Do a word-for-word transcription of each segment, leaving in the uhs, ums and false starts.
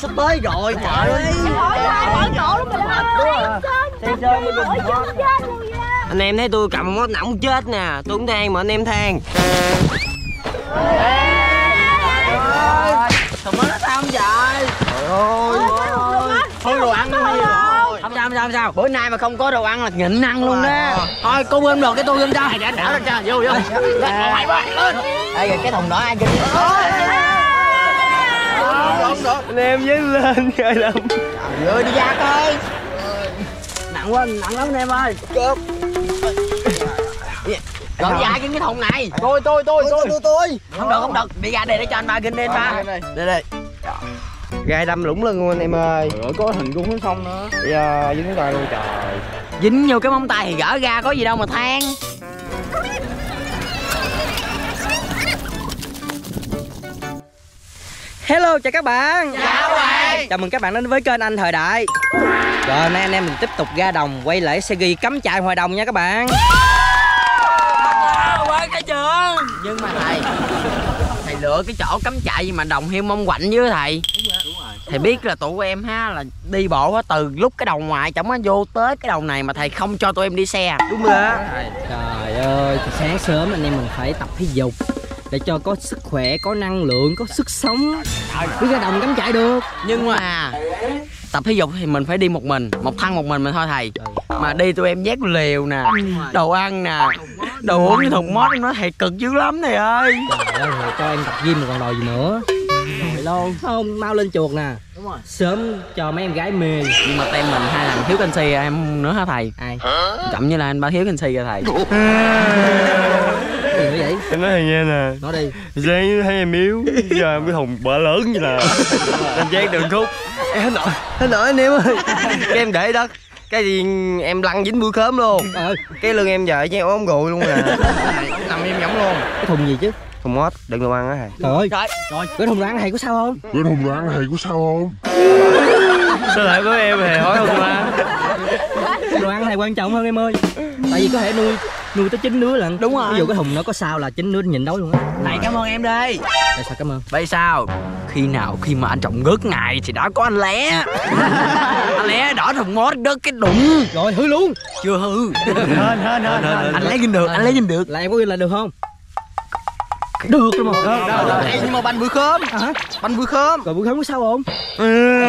sắp tới rồi. Trời ơi. Bỏ chỗ luôn rồi. Sen Sơn mới đừng hot. Anh em thấy tôi cầm mốt nóng chết nè. Tôi cũng than mà anh em than. Thằng nó sao không vậy? Trời ơi. Thôi đồ ăn hay rồi. Không sao, không sao, không sao. Bữa nay mà không có đồ ăn là nhịn ăn luôn đó. Thôi cô bơm được cái tô lên cho. Để đảo lên cho. Vô vô. Mày ba lên. Đây cái thùng đỏ ai kinh. Anh em dám lên rồi lắm. Trời ơi đi ra coi. Nặng quá, nặng lắm anh em ơi. Cướp. Rồi ra cái thùng này. Tôi tôi tôi tôi tôi tôi. Không được không được, đi ra đây để cho anh ba kinh đi anh ba. Đây đây. Gai đâm lủng lưng luôn anh em ơi. Trời, có hình cũng xong nữa. Giờ dính tay luôn trời. Dính vô cái móng tay thì gỡ ra có gì đâu mà than. Hello chào các bạn. Chào các bạn. Chào mừng các bạn đến với kênh Anh Thời Đại. Rồi hôm nay anh em mình tiếp tục ra đồng quay lại xe ghi cắm trại ngoài đồng nha các bạn. Quên cái trường. Nhưng mà thầy thầy lựa cái chỗ cắm trại gì mà đồng heo mông quạnh với thầy. Đúng rồi, đúng rồi. Thầy biết là tụi em ha là đi bộ á, từ lúc cái đầu ngoài chẳng có vô tới cái đầu này mà thầy không cho tụi em đi xe. Đúng rồi á. Trời ơi, sáng sớm anh em mình phải tập thể dục để cho có sức khỏe, có năng lượng, có sức sống mới ra đồng cắm trại được. Nhưng mà tập thể dục thì mình phải đi một mình, một thân một mình mình thôi thầy. Mà đi tụi em vác liều nè, đồ ăn nè, đồ uống cái thùng mót em nói thầy cực dữ lắm thầy ơi. Trời ơi, thầy cho em tập gym mà còn đòi gì nữa. Luôn không, mau lên chuột nè. Đúng rồi. Sớm cho mấy em gái mê. Nhưng mà tem mình hai thằng thiếu canxi em nữa hả thầy? Ai? Chậm như là anh ba thiếu canxi rồi thầy. Gì nữa vậy? Em nói thầy nghe nè. Nói đi. Sáng thấy em yếu, giờ em cái thùng bỡ lớn như là em giác đường khúc. Em hết nổi, hết nổi anh em ơi. Cái em để đất, cái gì em lăn dính bữa khóm luôn. Ừ. Cái lưng em giờ che ốm gùi luôn nè. Nằm em giống luôn. Cái thùng gì chứ? Thùng mót, đừng đồ ăn á thầy. Trời ơi. Trời. Trời. Cái thùng đồ ăn thầy có sao không? Cái thùng đồ ăn thầy có sao không? Sao lại với em thầy hỏi không mà? Đồ ăn thầy quan trọng hơn em ơi. Tại vì có thể nuôi nuôi tới chín đứa lận. Đúng rồi. Ví dụ cái thùng nó có sao là chín đứa nhịn đói luôn á. Này cảm ơn em đi. Tại sao cảm ơn? Vậy sao? Khi nào khi mà anh trồng gớt ngày thì đã có anh lé. Anh lé đỏ thùng mót đớt cái đụng. Rồi hư luôn. Chưa hư. Hên hên hên. Anh lấy gin được, anh lấy gin được. Là em có gin là được không? Được luôn mà. Được, được. Ê, nhưng mà banh bữa khóm. Hả? Banh bữa khóm. Rồi bữa khóm có sao không? Ừ.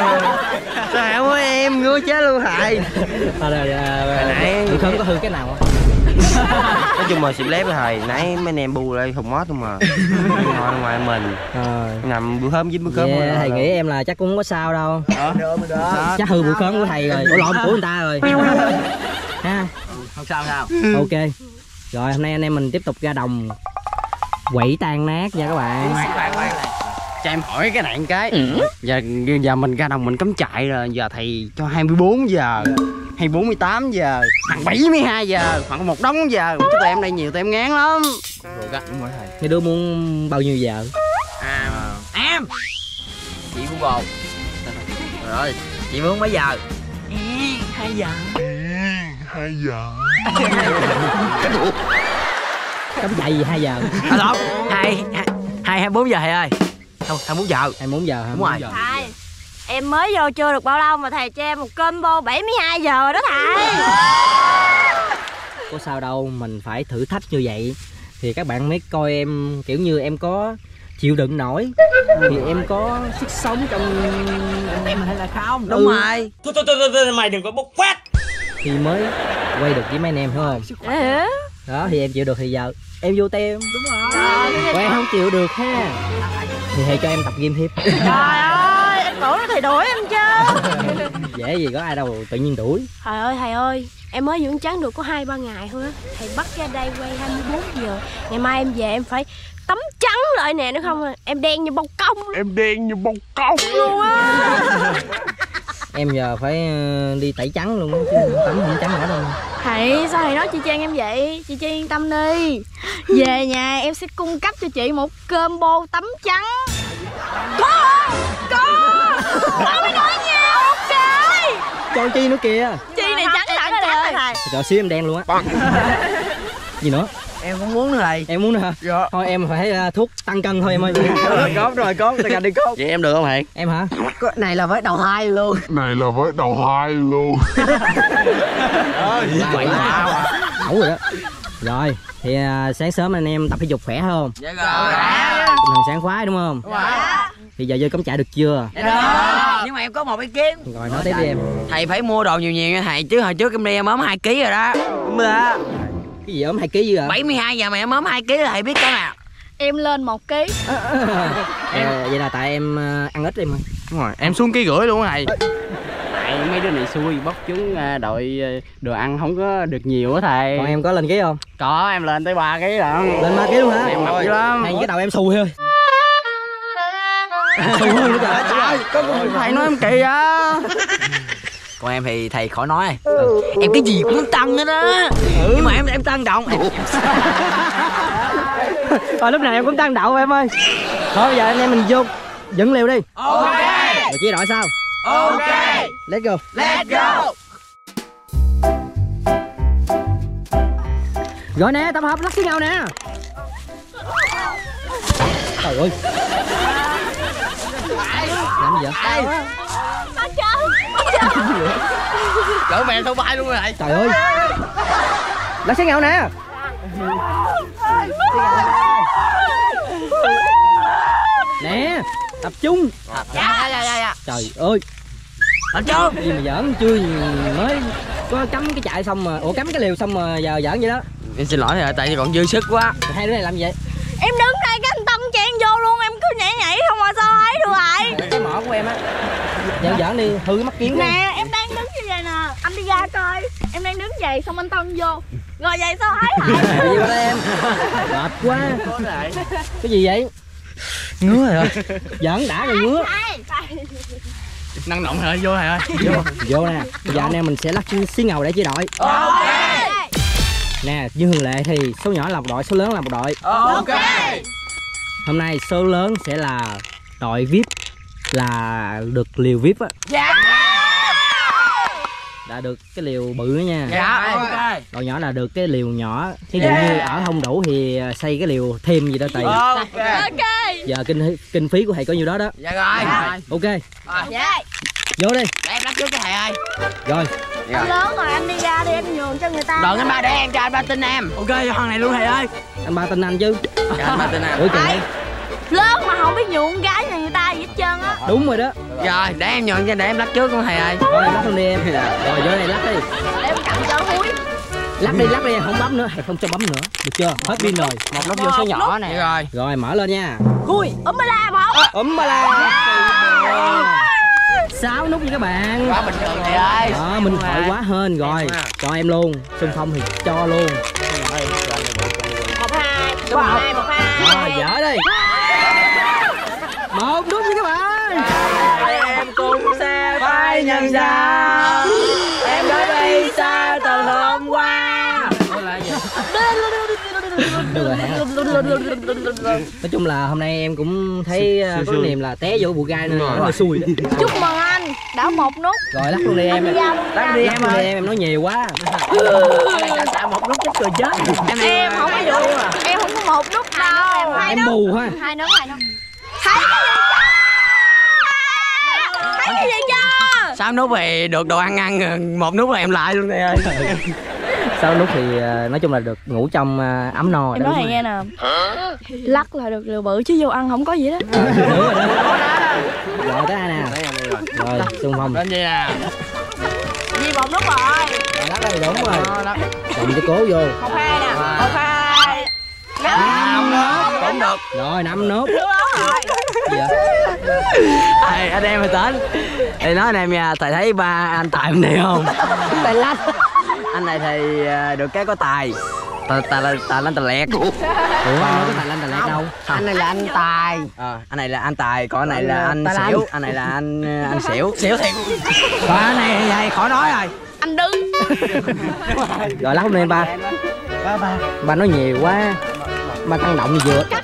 Sao hả em ngứa chết luôn thầy. À, rồi, nãy bữa khóm có hư cái nào không? Nói chung mà xịt lép với thầy, nãy mấy anh em bu lại thùng mót luôn mà. Ngồi ngoài mình. Rồi. Nằm bữa khóm dính bữa khóm. Yeah, thầy nghĩ em là chắc cũng không có sao đâu. Được, được. Chắc hư bữa khóm của thầy rồi. Ủa lộn của người ta rồi. Ha. Không sao sao. Ok. Rồi hôm nay anh em mình tiếp tục ra đồng quẩy tan nát nha các bạn. Cho em hỏi cái này một cái. Ừ. Giờ giờ mình ra đồng mình cắm trại rồi, giờ thầy cho hai mươi bốn giờ hay bốn mươi tám giờ thằng bảy mươi hai giờ khoảng một đống giờ chứ tụi em đây nhiều tụi em ngán lắm. Rồi đó, đúng rồi thầy. Cái đứa muốn bao nhiêu giờ? À, em chị cũng bồn rồi, chị muốn mấy giờ? Hai giờ. Hai giờ. Cắm trại gì hai giờ? À lộn, hai hai hai bốn giờ thầy ơi. Không, hai bốn giờ. Hai bốn giờ hả? Đúng rồi. Thầy, em mới vô chưa được bao lâu mà thầy cho em một combo bảy mươi hai giờ rồi đó thầy. Có sao đâu, mình phải thử thách như vậy thì các bạn mới coi em kiểu như em có chịu đựng nổi, thì em có sức sống trong em hay là không? Đúng ừ. Rồi. Thôi thôi thôi mày đừng có bốc phát. Thì mới quay được với mấy anh em phải không? Ừ. Đó thì em chịu được thì giờ em vô tem. Đúng rồi. Quay không chịu được ha thì thầy cho em tập gym thêm. Trời ơi, em tưởng là thầy đuổi em chứ. Dễ gì có ai đâu tự nhiên đuổi. Trời ơi thầy ơi, em mới dưỡng trắng được có hai ba ngày thôi á. Thầy bắt ra đây quay hai mươi bốn giờ. Ngày mai em về em phải tắm trắng lại nè, nữa không em đen như bông công. Em đen như bông công luôn á. Em giờ phải đi tẩy trắng luôn chứ tắm không trắng nữa đâu. Thầy sao thầy nói chị Trang em vậy? Chị Trang yên tâm đi. Về nhà em sẽ cung cấp cho chị một combo tắm trắng. Có Có Có mới nói nha. Ok. Cho chi nữa kìa. Chi này trắng hẳn rồi thầy. Trời xíu em đen luôn á. Gì nữa? Em không muốn nữa thầy. Em muốn nữa hả? Dạ. Thôi em phải uh, thuốc tăng cân thôi em ơi. Rồi cốt rồi cốt, ta đi cốt. Vậy em được không thầy? Em hả? Cái này là với đầu hai luôn. Này là với đầu hai luôn. Quậy quá. Ẩu rồi đó. Rồi thì uh, sáng sớm anh em tập thể dục khỏe không? Dạ rồi. Mình sáng khoái đúng không? Dạ. Thì giờ vô cắm trại được chưa? Dạ rồi. Nhưng mà em có một ý kiến. Rồi nói tiếp đi em. Thầy phải mua đồ nhiều nhiều nha thầy, chứ hồi trước em đi em ốm hai ký rồi đó. Mà Cái gì ốm hai ký dữ à? bảy mươi hai giờ mà em ốm hai ký là thầy biết cái nào. Em lên một ký. À, vậy là tại em uh, ăn ít em ơi. Đúng rồi, em xuống ký rưỡi luôn á thầy. Tại mấy đứa này xui bóc chúng đội đồ ăn không có được nhiều á thầy. Còn em có lên ký không? Có, em lên tới ba ký lận. Lên ba ký luôn hả? Em mập dữ lắm. Hay cái đầu em xùi thôi. Xùi hơn nữa trời. Có thầy nói em kỳ á. Còn em thì thầy khỏi nói. Ừ. Em cái gì cũng tăng hết á. Ừ. Nhưng mà em em tăng động. Em, em... Thôi lúc này em cũng tăng đậu em ơi. Thôi bây giờ anh em mình vô dẫn liều đi. Ok. Rồi chia đội sao? Ok. Let's go. Let's go. Rồi nè, tập hợp lắc với nhau nè. Trời ơi. Làm gì vậy? Đây. Nó chơi. Cỡ mẹ thâu bay luôn rồi thầy. Trời ơi. Lắc với nhau nè. Nè, tập trung. Dạ dạ dạ dạ. Trời ơi. Tập trung. Gì mà giỡn chưa mới có cắm cái chạy xong mà. Ủa cắm cái liều xong mà giờ giỡn vậy đó. Em xin lỗi thầy, tại vì còn dư sức quá. Hai đứa này làm gì vậy? Em đứng đây cái anh Tân chen vô luôn, em cứ nhảy nhảy không mà sao ấy được vậy? Cái mỏ của em á. Giỡn giỡn đi, hư cái mắt kiến đi. Nè, em đang đứng như vậy nè, anh đi ra coi. Em đang đứng vậy xong anh Tân vô. Rồi vậy sao ấy hả? Gì qua đây em? Mệt quá. Cái gì vậy? Ngứa rồi. Giỡn đã rồi ngứa. Năng động rồi, vô thầy ơi. Vô, vô nè. Bây giờ anh em mình sẽ lắc xí ngầu để chia đội. Ok. Nè, như thường lệ thì số nhỏ là một đội, số lớn là một đội. Ok. Hôm nay số lớn sẽ là đội vi ai pi, là được liều vi ai pi á. Dạ. Đã được cái liều bự đó nha. Dạ. Ok. Đội nhỏ là được cái liều nhỏ. Thí dụ như ở không đủ thì xây cái liều thêm gì đó tùy. Ok. Ok. Giờ kinh kinh phí của thầy có nhiêu đó đó. Dạ rồi. Ok, Dạ. vô đi. Để em lắc trước cho thầy ơi. Rồi. Anh lớn rồi anh đi ra đi, em nhường cho người ta. Đợi anh ba để em cho anh ba tin em. Ok cho thằng này luôn thầy ơi. Anh ba tin anh chứ. Cho anh ba tin em. Ủa trời. Lớn mà không biết nhường con gái nhà người ta gì hết trơn á. Đúng rồi đó. Rồi để em nhường cho, để em lắc trước luôn thầy ơi. Thôi lắc luôn đi em. Rồi vô đây lắc đi. Để em cầm cho húi. Lắc đi, lắc đi, không bấm nữa, hay không cho bấm nữa. Được chưa? Hết pin rồi. Một lúc vô số nhỏ nè. Rồi. Rồi mở lên nha. Ui, ấm ba la một. Ấm ba la. Sáu nút nha các bạn. Quá bình thường thầy ơi. Đó, minh thoại quá hên rồi. Cho em luôn. Xung phong thì cho luôn. Một hai, một hai, một hai. Rồi dở đi. Một nút nha các bạn. Em cũng sẽ phải nhận ra em đã đi xa từ hôm qua. Được rồi hả? Nói chung là hôm nay em cũng thấy uh, có niềm là té vô bụi gai nên là rất là xui đó. Chúc mừng anh, đã một nút. Rồi lắc luôn đi em. Lắc đi em ơi, em nói nhiều quá. Tại một lúc chết cười chết. Em, em không có đủ. Em không có một nút đâu. Hai Em nút. mù ha. Hai nút, hai nút. Thấy cái gì cho? Thấy cái gì cho? Sáu nút thì được đồ ăn ăn, một nút là em lại luôn thầy ơi. Sau lúc thì uh, nói chung là được ngủ trong uh, ấm no. Em nói thầy nghe nè. Lắc là được liều bự chứ vô ăn không có gì đó. Đúng rồi đó. Rồi tới ai nè. Rồi xung phong. Lên gì nè. Gì một nút rồi. Rồi lắc đây đúng rồi. Cầm cái cố vô. Một hai nè. Một hai. Năm nút cũng được. Rồi năm nút. Được rồi. Gì vậy? Thầy anh em phải đến. Thầy nói anh em nha, thầy thấy ba anh Tài bên đây không? Tài lanh. Anh này thì được cái có tài. Tài tài tài lanh tài lẹt. Ủa anh nói có tài lanh tài lẹt đâu? Anh này là anh Tài. Ờ, anh này là anh Tài, còn anh này là anh Xỉu, anh này là anh anh Xỉu. Xỉu thiệt. Còn anh này thì khỏi nói rồi. Anh đứng. Rồi lắc lên ba. Ba ba. Ba nói nhiều quá. Ba tăng động gì vừa.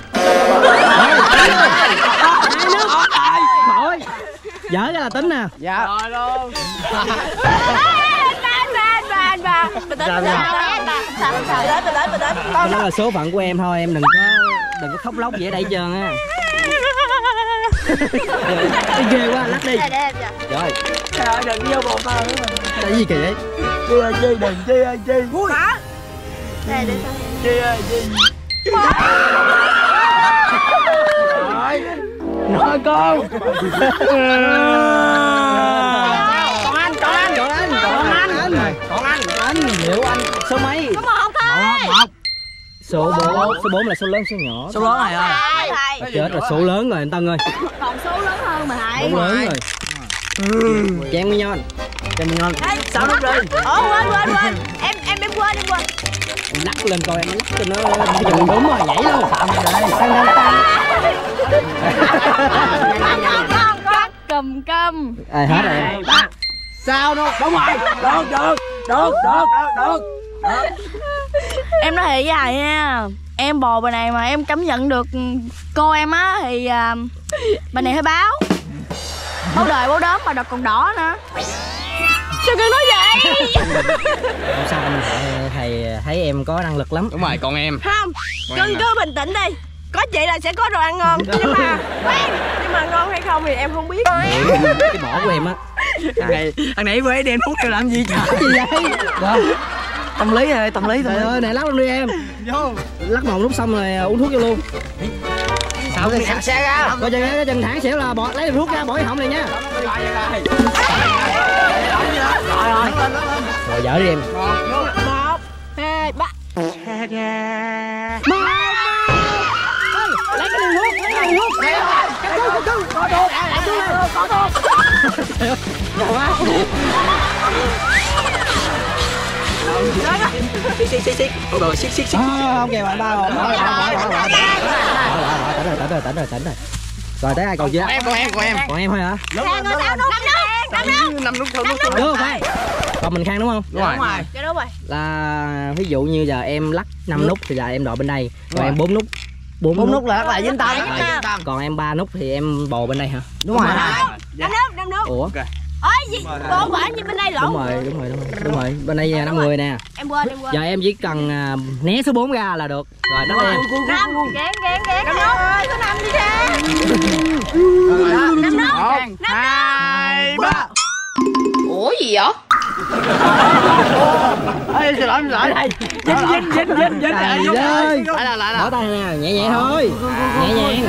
Thôi. Dở cái là tính nè. Dạ. Rồi luôn. Ba ba ba ba ba. Bình tĩnh. sao không sao. Đến đến đến. Đó là số phận của em thôi, em đừng có đừng có khóc lóc gì ở đây hết trơn á. Ghê quá, lắc đi. Rồi. Trời ơi, đừng vô bột tao nữa. Cái gì kỳ vậy? Chi ơi chi, đừng chi ơi chi. Hả? Đây để sao? Chi ơi chi. Nói con. Còn anh, còn anh, còn anh, còn anh, còn anh, anh, liệu anh số mấy? Số một thôi. Một. Số bốn, số bốn là số lớn số nhỏ. Số lớn này ơi. Thầy. Chết là số lớn rồi anh Tân ơi. Còn số lớn hơn mà thầy. Số lớn rồi. Cho em Nguyên Nhân. Cho em Nguyên Nhân. Sao nó đi? Ủa quên quên quên. Em em em quên em quên. Em lắc lên coi em lắc cho nó đúng rồi nhảy luôn. Tạm đây. Tăng tăng tăng. Con cầm câm. À hết rồi em. Sao đâu? Đúng rồi. Được được. Được được được được. Em nói thiệt với thầy nha, em bò bài này mà em cảm nhận được cô em á thì à, bài này hơi báo báo đời báo đốm mà đợt còn đỏ nữa. Sao cần nói vậy? Không sao anh, thầy, thầy thấy em có năng lực lắm. Đúng rồi, còn em. Không, cưng cứ bình tĩnh đi. Có chị là sẽ có đồ ăn ngon. Nhưng mà nhưng mà ngon hay không thì em không biết. Cái bỏ của em á. Thằng này, thằng này với đem thuốc theo làm gì trời? Gì vậy? Rồi. Tâm lý rồi, tâm lý thôi. Trời ơi, này lắc luôn đi em. Vô. Lắc một lúc xong rồi uống thuốc vô luôn. Sao cái xe xe ra? Coi chừng cái chân thẳng xỉu là bỏ lấy thuốc ra bỏ cái họng này nha. Rồi rồi. Rồi dở đi em. Một, hai, ba. Lấy cái đường thuốc, lấy cái đường thuốc. Cắt thuốc, cắt thuốc. Có thuốc, lại thuốc lên. Có thuốc. Trời quá. Xích xích xích xích. Rồi xích xích xích. Không kìa bạn ba rồi. Rồi rồi rồi rồi. Tỉnh rồi, tỉnh rồi. Rồi tới ai còn chưa? Còn em, còn em, còn em. Còn em thôi hả? Khang ơi, tao nút, năm nút, Năm nút, năm nút. Đúng không phải? Còn mình Khang đúng không? Đúng rồi. dạ đúng rồi. Là ví dụ như giờ em lắc năm nút thì là em đội bên đây, còn em bốn nút bốn Bốn nút là lại dính tay. còn em ba nút thì em bò bên đây hả? Đúng rồi. Năm nút, năm nút. Ủa? Ôi gì? Bộ quả như bên đây lộn. Đúng rồi, đúng rồi, đúng rồi. Đúng rồi. Bên đây năm người nè. Em quên, em quên. Giờ em chỉ cần à, né số bốn ra là được. Rồi nó em. Năm, gán gán gán. Năm nút ơi, số năm đi ra. Năm nút. Một, hai, ba. Ủa gì vậy? Ê, xin lỗi, xin lỗi đây. Dính, dính, dính, dính, dính. Trời ơi. Lại là, lại Bỏ là. tay nè, nhẹ nhẹ thôi. Nhẹ nhàng.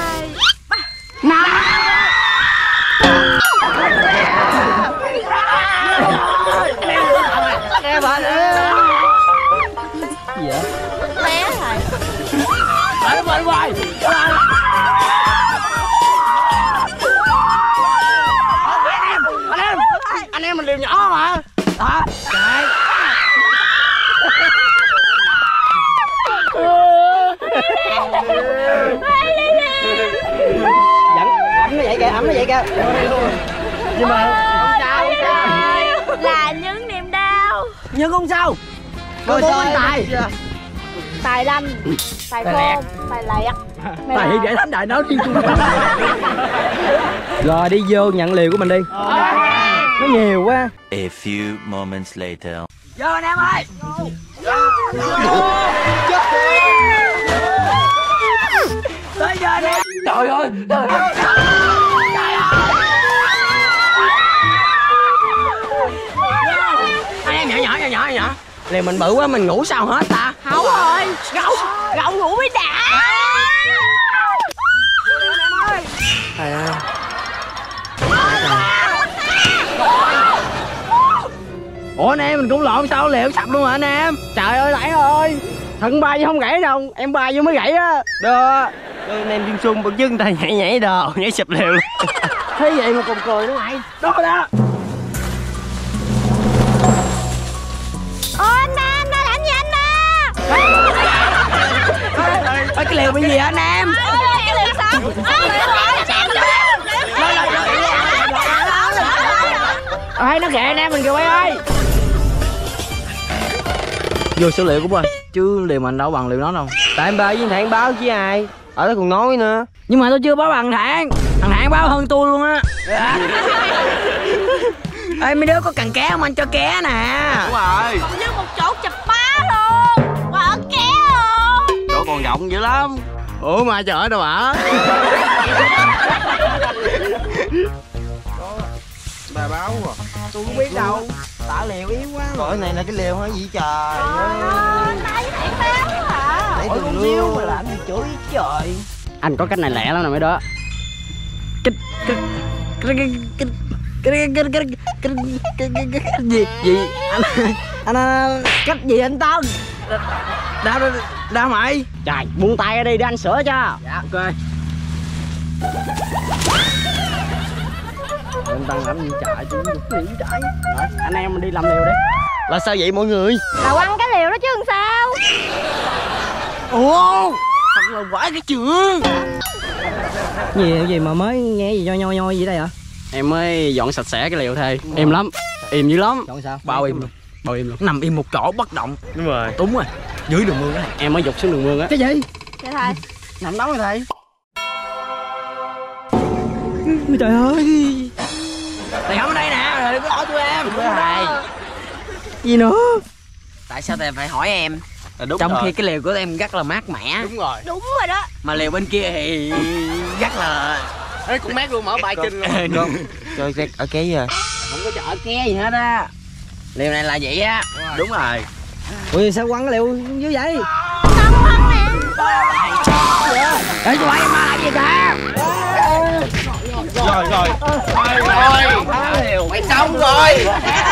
Em bạn ơi. Gì vậy? Té thầy. Ở bên ngoài. Anh em, anh em mình đều nhỏ mà. Đó. Trời. Dẫn ẩm nó vậy kìa, ẩm nó vậy kìa. Nhưng mà Là những niềm đau. nhưng không sao. Có bốn anh tài. Tài lanh, tài khôn, tài lẹt. Tài để thánh đại nói thiên chung. Rồi đi vô nhận liều của mình đi. Nó nhiều quá. A few moments later. Vô anh em ơi. Tới giờ đi. Trời ơi. Trời ơi. Anh em nhỏ nhỏ nhỏ nhỏ nhỏ. Liền mình bự quá mình ngủ sao hết ta? Không rồi, gậu, gậu ngủ mới đã. Trời ơi. Ủa anh em mình cũng lộn sao liệu sập luôn hả anh em? Trời ơi Đẩy ơi. Thằng ba chứ không gãy đâu, em ba vô mới gãy á. Đó. Anh em Duyên Xuân bật chân tay nhảy nhảy đồ, nhảy sập liều luôn. Thế vậy mà còn cười nữa mày. Đó đó. Ôi anh ba, anh ba làm gì anh ba? Ôi cái liều bị gì hả anh em? Cái liều sao? Ê nó kệ anh em mình kìa quay ơi. Vô số liệu của anh. Chứ liều mình đâu bằng liều nó đâu. Tại em ba với thằng báo chứ ai. Ở đó còn nói nữa. Nhưng mà tôi chưa báo bằng Thạng. Thằng Thạng báo hơn tôi luôn á. Ê mấy đứa có cần ké không anh cho ké nè. Đúng rồi. Như một chỗ chập bá luôn. rộng dữ lắm. Ủa mà trời ơi đâu ạ? Bà báo à? Tôi không biết đâu. Tả liều yếu quá. Cõi này là cái liều hả gì trời? Tại thằng báo hả? Để tôi liêu mà làm gì chửi trời. Anh có cách này lẹ lắm nè mấy đó. Cái cái cái cái cái cái cái cái cái cái cái cái gì gì anh anh cách gì anh Tân? Đau đau mày. Trời buông tay ra đi để anh sửa cho. Dạ ok. Anh Tân làm gì trời chứ gì trời. Anh em mình đi làm liều đi. Là sao vậy mọi người? Tao ăn cái liều đó chứ làm sao? Ủa thật là quả cái trường. Gì gì mà mới nghe gì nhoi nhoi nhoi gì đây hả? Em mới dọn sạch sẽ cái liều thề. Im lắm. Im dữ lắm. Chọn sao? Bao im luôn. Bao im luôn. Nằm im một chỗ bất động. Đúng rồi. Đúng rồi. Dưới đường mương á. Em mới dục xuống đường mương á. Cái gì? Dạ thầy. Nằm đó rồi thầy. Trời ơi. Thầy không ở đây nè, rồi đừng có hỏi tụi em. Thầy. Gì nữa? Tại sao thầy phải hỏi em? À, đúng Trong rồi. khi cái liều của em rất là mát mẻ. Đúng rồi. Đúng rồi đó. Mà liều bên kia thì rất là Ê con mát luôn mở bài kinh luôn. Trời ơi, ở cái gì à? không có chợ ke gì hết á. Liều này là vậy á. Đúng rồi. Ui sao quăng cái liều dưới vậy? Tao ăn nè. Để tụi em làm gì ta? Rồi rồi. Rồi. Mày xong rồi.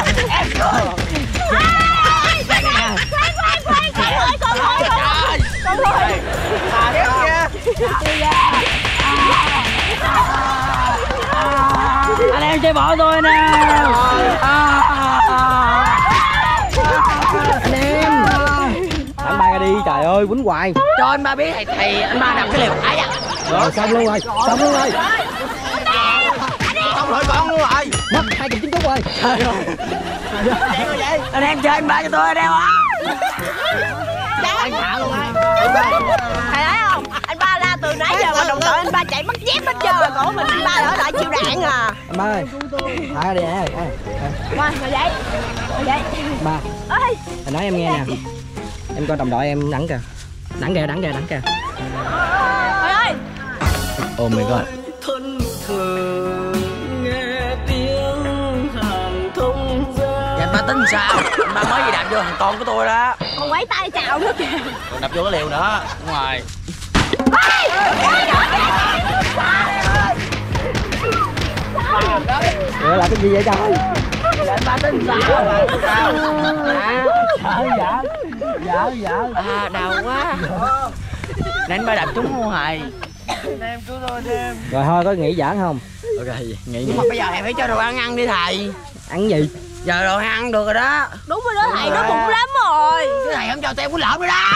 Anh em chơi bỏ tôi nè. Anh em. Anh ba ra đi trời ơi quýnh hoài. Cho anh ba biết thầy thầy anh ba nằm cái liều ấy à. Rồi xong luôn rồi. Xong luôn rồi. Xong rồi con luôn rồi. Mất hai chục chín phút rồi. Anh em chơi anh ba cho tôi anh em á. Anh thả luôn ấy. Thầy thấy không? Anh ba ra từ nãy giờ mà đồng đội anh ba chạy mất dép hết trơn rồi, cổ mình anh ba ở lại chịu đạn à. Anh ba ơi. Thả ra đi nè. Ba, ngồi dậy. Ngồi dậy. Ba. Ơi. Thầy nói em nghe nè. Em coi đồng đội em đắng kìa. Đắng kìa, đắng kìa, đắng kìa. Trời ơi. Oh my god. Dạ anh ba tính sao? Anh ba mới gì đạp vô thằng con của tôi đó. Còn quấy tay chào nữa kìa. Còn đập vô cái liều nữa. Đúng rồi. Ủa là cái gì vậy trời? Dạ anh ba tính sao? Sao? À, dạ. Dạ dạ. À đau quá. Nè anh ba đạp trúng luôn thầy. Rồi thôi có nghỉ giỡn không? Ok nghỉ. Nhưng mà bây giờ thầy phải cho đồ ăn ăn đi thầy. Ăn gì? Giờ đồ ăn được rồi đó. Đúng rồi đó thầy, nó bụng lắm rồi. Cái thầy không cho tụi em quýnh lộn nữa đó.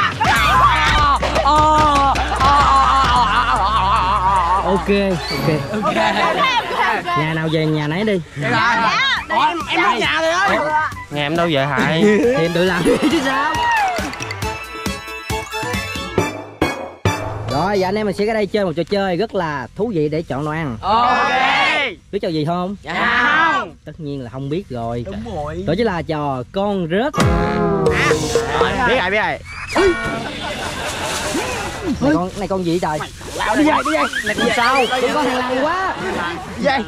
Ok, ok. Nhà nào về nhà nấy đi. Dạ. Ủa, em em mất nhà rồi ơi. Nhà em đâu vậy hại? Thì em tự làm đi chứ sao. Rồi giờ anh em mình sẽ ở đây chơi một trò chơi rất là thú vị để chọn đồ ăn. Ok. Biết trò gì không? Dạ không. Tất nhiên là không biết rồi. Đúng rồi. Đó chính là trò con rết. À, biết rồi biết rồi. Này con này con gì trời? Lao đi vậy đi vậy. Này con sao? Tụi con thằng lằn quá. Vậy.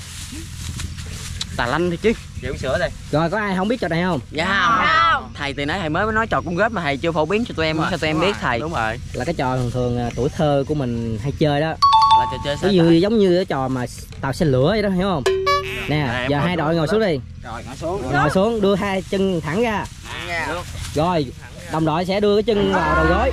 Tà lanh thì chứ. Chịu sữa đây. Rồi có ai không biết trò này không? Dạ không. Thầy từ nãy thầy mới nói trò cung rết mà thầy chưa phổ biến cho tụi em, cho tụi em biết thầy. Đúng rồi. Là cái trò thường thường à, tuổi thơ của mình hay chơi đó. Là trò chơi sao? Ví dụ giống như cái trò mà tàu xe lửa vậy đó hiểu không? Nè, giờ hai đội ngồi xuống đi. Rồi ngồi xuống. Ngồi xuống đưa hai chân thẳng ra. Rồi, đồng đội sẽ đưa cái chân vào đầu gối.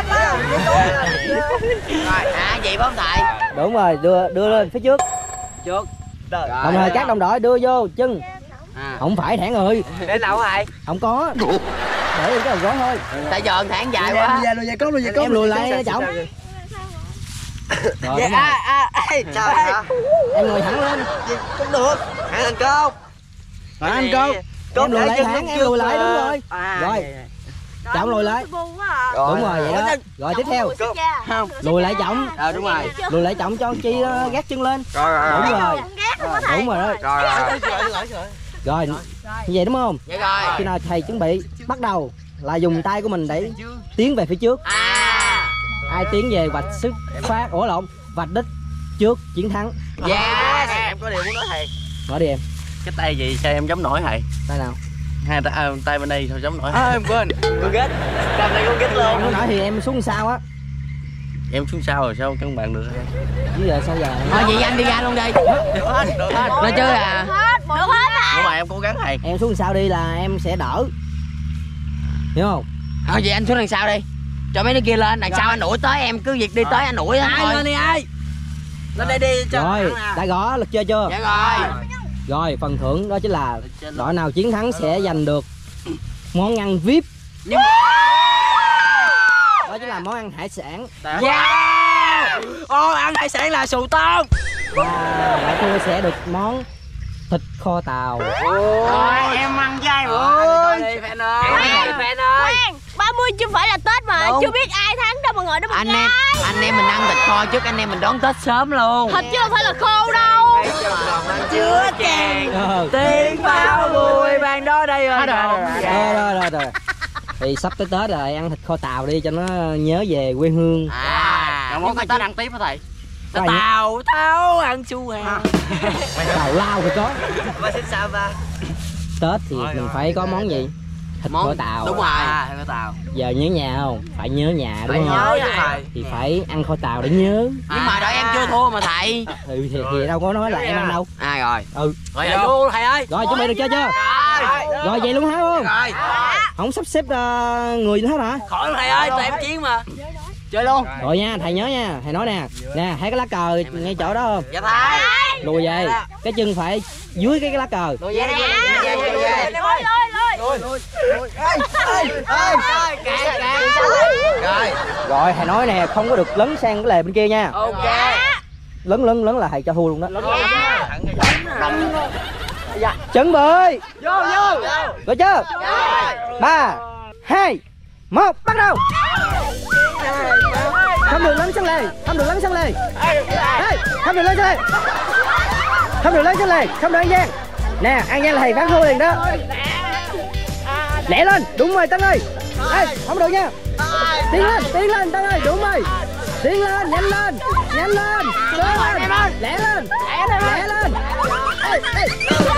Rồi, à vậy phải không thầy? Đúng rồi, đưa đưa lên phía trước. Trước. Đồng thời các đồng đội đưa vô chân. À. Không phải thẳng người. Đến đâu thầy? Không có. Để lên cái đầu gối thôi. Tại giờ thẳng dài quá. Lùi về cốt, lùi về cốt. Em lùi lại trọng. Rồi, Dạ đúng rồi. à à trời ơi. Em ngồi thẳng lên. Không được. Hãy thành công. Rồi anh cô. Em lùi lại thẳng, em lùi lại đúng rồi. Rồi. Trọng lùi lại. Đúng rồi vậy đó. Rồi tiếp theo. Không. Lùi lại trọng. Ờ đúng rồi. Lùi lại trọng cho chi nó gác chân lên. Rồi rồi Đúng rồi. rồi. Đúng rồi đó. Rồi rồi. Rồi. Như vậy đúng không? Dạ rồi. Khi nào thầy chuẩn bị bắt đầu là dùng tay của mình để tiến về phía trước. À. Ai tiến về vạch xuất phát, ủa lộn, vạch đích trước chiến thắng. Yes. Em có điều muốn nói thầy. Nói đi em. Cái tay gì sao em chống nổi thầy? Tay nào? Hai tay, à, tay bên đây sao chống nổi? À, em quên. Con ghét. Cầm này con ghét luôn. Em muốn nói thì em xuống sao á. Em xuống sau rồi sao cân bằng được? Chứ giờ sao giờ? Thôi vậy anh đi ra luôn đi. Được hết, được hết. Nói chơi à. Hết, được hết à. Nhưng mà em cố gắng thầy. Em xuống sao đi là em sẽ đỡ. Hiểu không? Thôi vậy anh xuống đằng sau đi. Cho mấy đứa kia lên, đằng sau anh đuổi tới em cứ việc đi tới anh đuổi anh thôi. Lên đi ai. Lên đây đi cho. Rồi, đã gõ lực chơi chưa? Dạ rồi. Rồi, phần thưởng đó chính là đội nào chiến thắng sẽ giành được món ăn vi ai pi. Nhưng... Đó chính là món ăn hải sản. Yeah. Ô, ăn hải sản là sù tôm. Và đội thua sẽ được món thịt kho tàu. Rồi, em ăn chay ơi. Fan ơi. Fan ơi. ba mươi chưa phải là Tết mà. Đúng. Chưa biết ai thắng đâu mà ngồi đó Anh em, anh em mình ăn thịt kho trước, anh em mình đón Tết sớm luôn. thịt chứ không phải là khô đâu. Chứa chèn Ờ. tiền bao vui bàn đó đây rồi. Rồi, rồi, rồi, rồi. Thì sắp tới Tết rồi, ăn thịt kho tàu đi cho nó nhớ về quê hương. À, món Tết ăn tiếp hả thầy? Có ai Tàu tháo ăn su hào. Tàu lao thì có. Ba xin sao ba? Tết thì mình phải có món gì? Thịt kho tàu. Đúng rồi. Thịt kho tàu. Giờ nhớ nhà không? Phải nhớ nhà đúng Phải không? nhớ chứ thầy. Thì phải ăn kho tàu để nhớ. Nhưng mà đội em chưa thua mà thầy. Ừ thì, thì đâu có nói là em ăn đâu. À rồi. Ừ. Rồi vô thầy ơi. Rồi chuẩn bị được chưa chưa? Rồi. Rồi vậy luôn hả không? Rồi. Không sắp xếp uh, người hết hả? Khỏi thầy ơi, tụi em chiến mà. Chơi luôn. Rồi nha, thầy nhớ nha, thầy nói nè. Nè, thấy cái lá cờ ngay chỗ đó không? Dạ thầy. Lùi về. Cái chân phải dưới cái, cái lá cờ. Lùi về, lùi về, lùi về. Lôi lôi lôi. Rồi. Rồi thầy nói nè, không có được lấn sang cái lề bên kia nha. Ok. Lấn lấn lấn là thầy cho thua luôn đó. Chuẩn bị. Vô vô. Rồi chưa? Ba, hai, một, bắt đầu. Không được lấn sang lề, không được lấn sang lề. Ê, không được lấn sang lề. Không được lấn sang lề, không được ăn gian. Nè, ăn gian là thầy phán thua liền đó. Lẹ lên, đúng rồi Tân ơi. Ê, không được nha. Tiến lên, tiến lên Tân ơi, đúng rồi. Tiến lên, nhanh lên, nhanh lên. Lên, lẹ lên, lẹ lên. Ê, ê.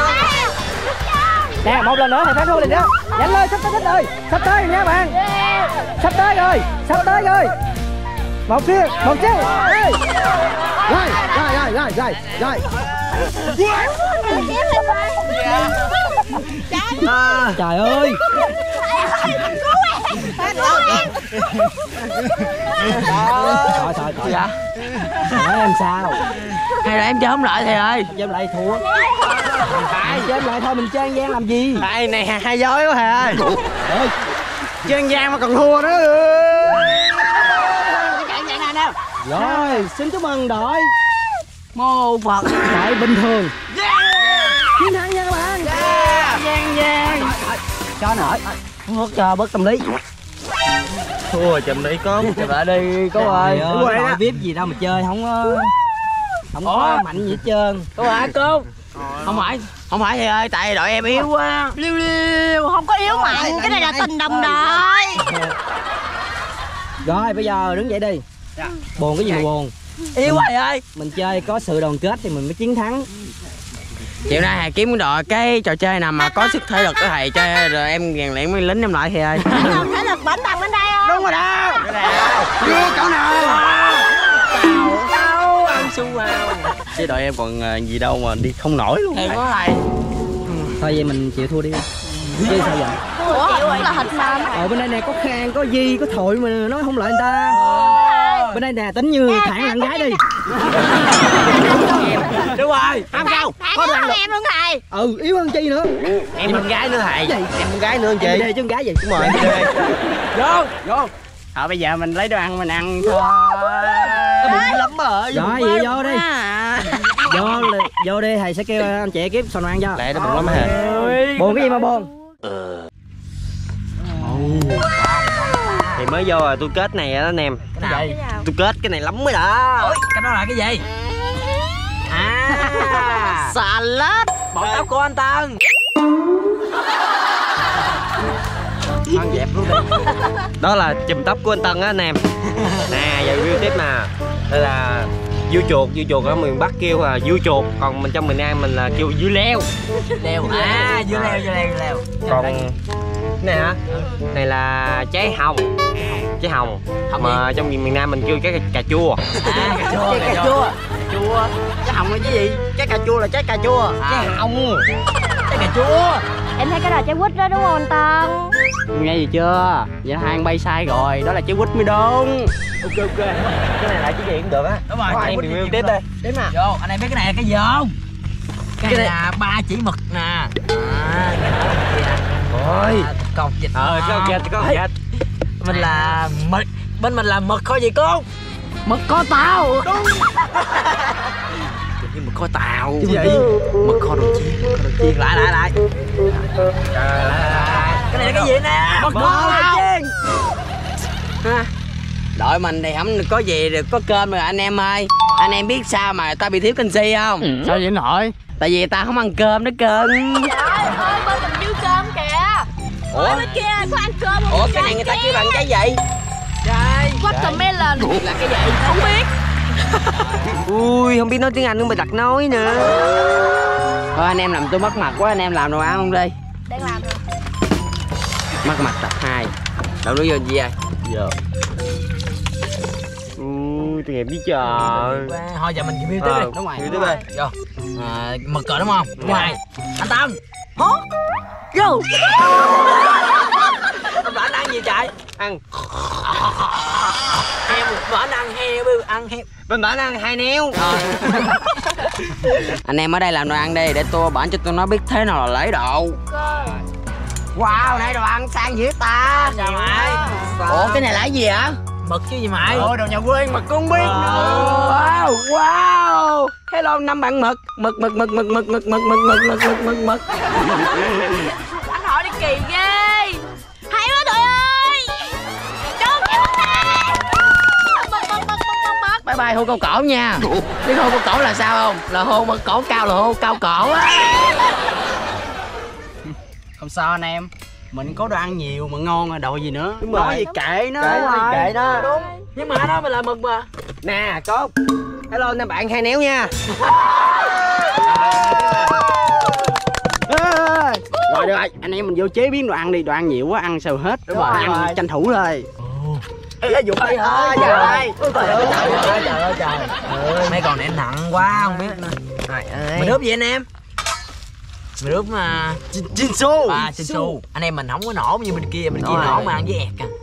Nè, một lần nữa thầy phán thua liền đó. Nhanh lên, sắp tới Tết rồi. Sắp tới rồi nha bạn. Sắp tới rồi, sắp tới rồi. Một kia, một chứ. Ê. Rồi, rồi, rồi, rồi, rồi, rồi. À, trời ơi. Thôi thôi thôi. Dạ. Nói em sao? Hay là em chơi không lại thầy ơi? Chơi lại thua. Phải chơi lại thôi, mình chơi ăn gian làm gì? Thầy này hai dối quá thầy ơi. Ơi, Chơi ăn gian mà còn thua nữa. rồi, xin chúc mừng đội Mô Phật. đội bình thường. Chiến thắng nha các bạn. Giang giang. Cho nổi. Hút cho bớt tâm lý. Thua chậm đấy con. Chụp lại đi cô ơi. Đúng rồi Đội đó. vi ai pi gì đâu mà chơi không có không có mạnh gì hết trơn. Cô hả cô? Không phải, không phải thầy ơi, tại đội em yếu quá. Liêu liêu, không có yếu mạnh, cái này là tình đồng đội. Rồi bây giờ đứng dậy đi. Buồn cái gì mà buồn. Yếu quá thầy ơi. Mình chơi có sự đoàn kết thì mình mới chiến thắng. Chiều nay thầy kiếm đội cái trò chơi nào mà có sức thể lực của thầy chơi rồi em rèn luyện mấy lính em lại thầy ơi. Không thể lực bảnh bằng bên đây không? Đúng rồi đó. Chưa chỗ nào. Đâu ăn su hào. Chứ đội em còn à, gì đâu mà đi không nổi luôn. Thầy có thầy. Thôi vậy mình chịu thua đi. Chứ sao vậy? Ủa, cũng là thịt mà. Ở bên đây nè có Khang, có Di, có Thội mà nói không lại người ta. Bên đây nè tính như thẳng bạn gái đi. Đúng rồi. Không sao. Có lần em luôn thầy. Ừ, yếu hơn Chi nữa. Em con gái nữa thầy. Gì? Em con gái nữa anh chị. Em đi chứ con gái gì? Đúng rồi. Vô, vô. Thôi bây giờ mình lấy đồ ăn mình ăn thôi. Nó bụng lắm rồi. Rồi vậy vô đi. Vô vô đi, thầy sẽ kêu anh chị kiếm sò ăn cho. Lẹ nó bụng lắm hả? Buồn cái gì mà buồn? Thì mới vô rồi tôi kết này đó anh em. Cái gì? Tôi kết cái này lắm mới đã. Ôi, cái đó là cái gì? À, salad. Bột táo của anh Tân. Ăn dẹp luôn đi. Đó là chùm tóc của anh Tân á anh em. Nè giờ review tiếp nè. Đây là dưa chuột, dưa chuột ở miền Bắc kêu là dưa chuột, còn mình trong miền Nam mình là kêu dưa leo. Leo à, dưa leo, dưa leo, dưa leo. Còn này hả? Này là trái hồng. Trái hồng. Hồng Mà trong miền Nam mình kêu cái cà chua. À, cà chua, cà chua. Chua. Trái hồng là cái gì? Trái cà chua là trái cà chua. Trái hồng. Trái cà chua. Em thấy cái đó là trái quýt đó đúng không anh Tân? Nghe gì chưa? Vậy hai anh bay sai rồi, đó là trái quýt mới đúng. Ok ok. Cái này là cái gì cũng được á. Đúng rồi. Anh em review tiếp đây. Tiếp nè. Vô, anh em biết cái này là cái gì không? Cái, cái này là ba chỉ mực nè. À, cái đó là gì nè? Ôi. Cột vịt. Ờ, có vịt, có vịt. Mình là mực, bên mình là mực kho gì cô? Mực kho tàu. Đúng. Như mực kho tàu. Cái gì? Mực kho đồ chiên, mực kho đồ chiên. Lại lại lại. Trời lại. Cái này là cái gì nè? Mực kho đồ chiên. Ha. Đội mình thì không có gì được, có cơm rồi anh em ơi. Anh em biết sao mà ta bị thiếu canxi không? Ừ. Sao vậy nội? Tại vì ta không ăn cơm đó cưng. Trời ơi, bên mình dư cơm kìa. Ủa bên kia có ăn cơm không? Ủa cái này người ta kêu bằng cái gì? Trời. Watermelon Là cái gì? không biết. Ui không biết nói tiếng Anh cũng bị đặt nói nữa. Thôi anh em làm tôi mất mặt quá, anh em làm đồ ăn không đi. Đang làm rồi. Mất mặt tập hai. Đâu nói vô gì vậy? Giờ. Ui, tôi nghe biết trời. Thôi giờ mình review tiếp Ờ, đi. Đúng rồi. review tiếp đây. Vô. À, mực rồi đúng không? Đúng rồi. Anh Tân. Hả? Vô. Bạn ăn gì trời? Ăn. Heo, bạn ăn heo, ăn heo. Bên bản ăn hai neo. Anh em ở đây làm đồ ăn đi để tôi bản cho tôi nó biết thế nào là lấy đồ. Wow, này đồ ăn sang dữ ta. Chào mày. Ủa cái này là cái gì hả? Mực chứ gì mày? Ủa đồ nhà quê mực con biết nữa. Wow, wow. Hello năm bạn mực. Mực mực mực mực mực mực mực mực mực mực mực mực mực. Anh hỏi đi kỳ ghê. Hay quá tụi ơi. Trốn cái mực này. Mực mực mực mực mực mực. Bye bye hôn câu cổ nha. Biết hôn câu cổ là sao không? Là hôn mực cổ cao là hôn cao cổ á. Không sao anh em. Mình có đồ ăn nhiều mà ngon rồi, đồ gì nữa. Đúng rồi. Nói gì kệ nó. Kệ nó, kệ nó. Đúng. Nhưng mà đó mới là mực mà. Nè, Cốt. Hello anh bạn hai néo nha. Rồi được rồi, anh em mình vô chế biến đồ ăn đi, đồ ăn nhiều quá ăn sao hết. Đúng rồi. Ăn tranh thủ thôi. Ê, dụng đi hả? Trời ơi. Trời ơi trời ơi trời. Mấy con này nặng quá không biết nữa. Trời ơi. Mình ướp gì anh em? Mình ướp mà Chinsu. À Chinsu. Anh em mình không có nổ như bên kia, bên kia nổ mà ăn với ẹt à.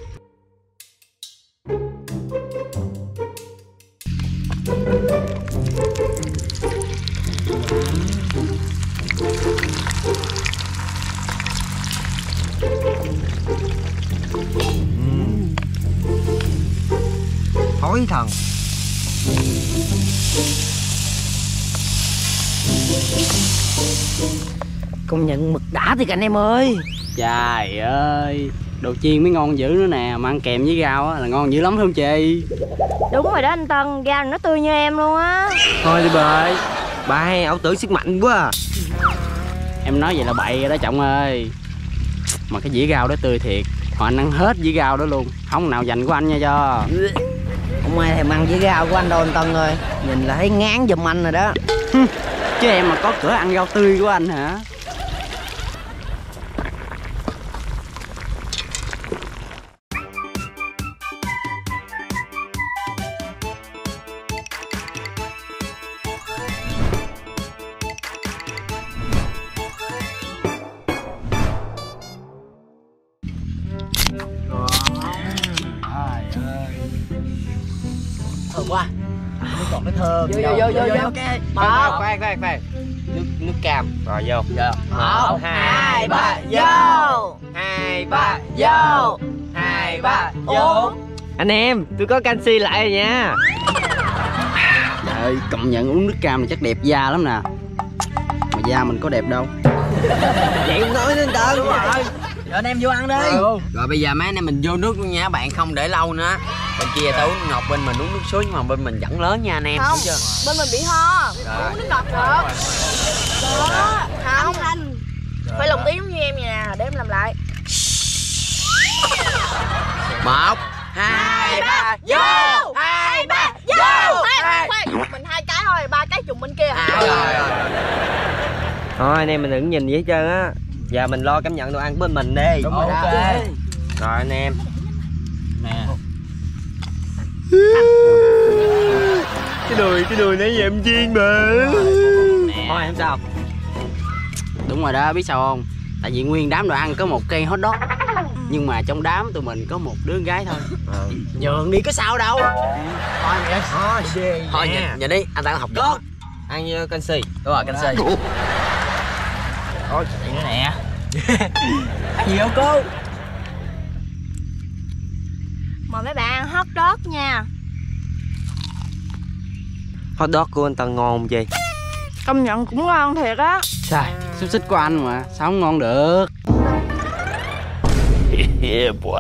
Thối thần. Công nhận mực đã thì anh em ơi. Trời ơi, đồ chiên mới ngon dữ nữa nè, mà ăn kèm với rau á là ngon dữ lắm phải không chị? Đúng rồi đó anh Tân, rau nó tươi như em luôn á. Thôi đi bà ơi. Bà hay ảo tưởng sức mạnh quá à. Em nói vậy là bậy rồi đó trọng ơi. Mà cái dĩa rau đó tươi thiệt. Họ anh ăn hết dĩa rau đó luôn, không nào dành của anh nha cho. Không ai thèm ăn dĩa rau của anh đâu anh Tân ơi. Nhìn là thấy ngán giùm anh rồi đó. Chứ em mà có cửa ăn rau tươi của anh hả? Thơm quá. Nó còn cái thơm. Vô vô vô vô vô. Khoan khoan khoan khoan. Nước nước cam. Rồi vô. Vô. Một, hai, ba, vô. Hai ba Vô. Hai, ba, vô. Anh em, tôi có canxi lại rồi nha. Trời ơi, công nhận uống nước cam này chắc đẹp da lắm nè. Mà da mình có đẹp đâu. Vậy cũng nói đến tao. Đúng rồi. Rồi anh em vô ăn đi. Ừ. Rồi bây giờ mấy anh em mình vô nước luôn nha bạn, không để lâu nữa. Bên kia tao uống ngọt, bên mình uống nước suối, nhưng mà bên mình vẫn lớn nha anh em. Không, chưa? bên mình bị ho. Uống nước ngọt được. Đó, không anh. Phải lồng tiếng giống như em nha, để em làm lại. Một, hai, ba, vô. Hai, ba, vô. Khoan, khoan, mình hai cái thôi, ba cái trùng bên kia hả? À, rồi, rồi. Thôi anh em mình đừng nhìn gì hết trơn á. Giờ mình lo cảm nhận đồ ăn của mình đi. Đúng rồi đó. Rồi anh em. Nè. Cái đùi, cái đùi nãy giờ em chiên mà. Thôi không sao. Đúng rồi đó, biết sao không? Tại vì nguyên đám đồ ăn có một cây hot dog, nhưng mà trong đám tụi mình có một đứa gái thôi. Ừ. Nhường đi có sao đâu. Thôi mày ơi. Thôi, Thôi nhìn, nhìn đi, anh đang học đó. ăn như canxi. Đúng rồi, canxi. Thôi chị nữa nè. Ăn gì không cô? Mời mấy bạn ăn hot dog nha. Hot dog của anh Tân ngon không chị? Công nhận cũng ngon thiệt á. Trời, xúc xích của anh mà, sao không ngon được. Yeah, boy.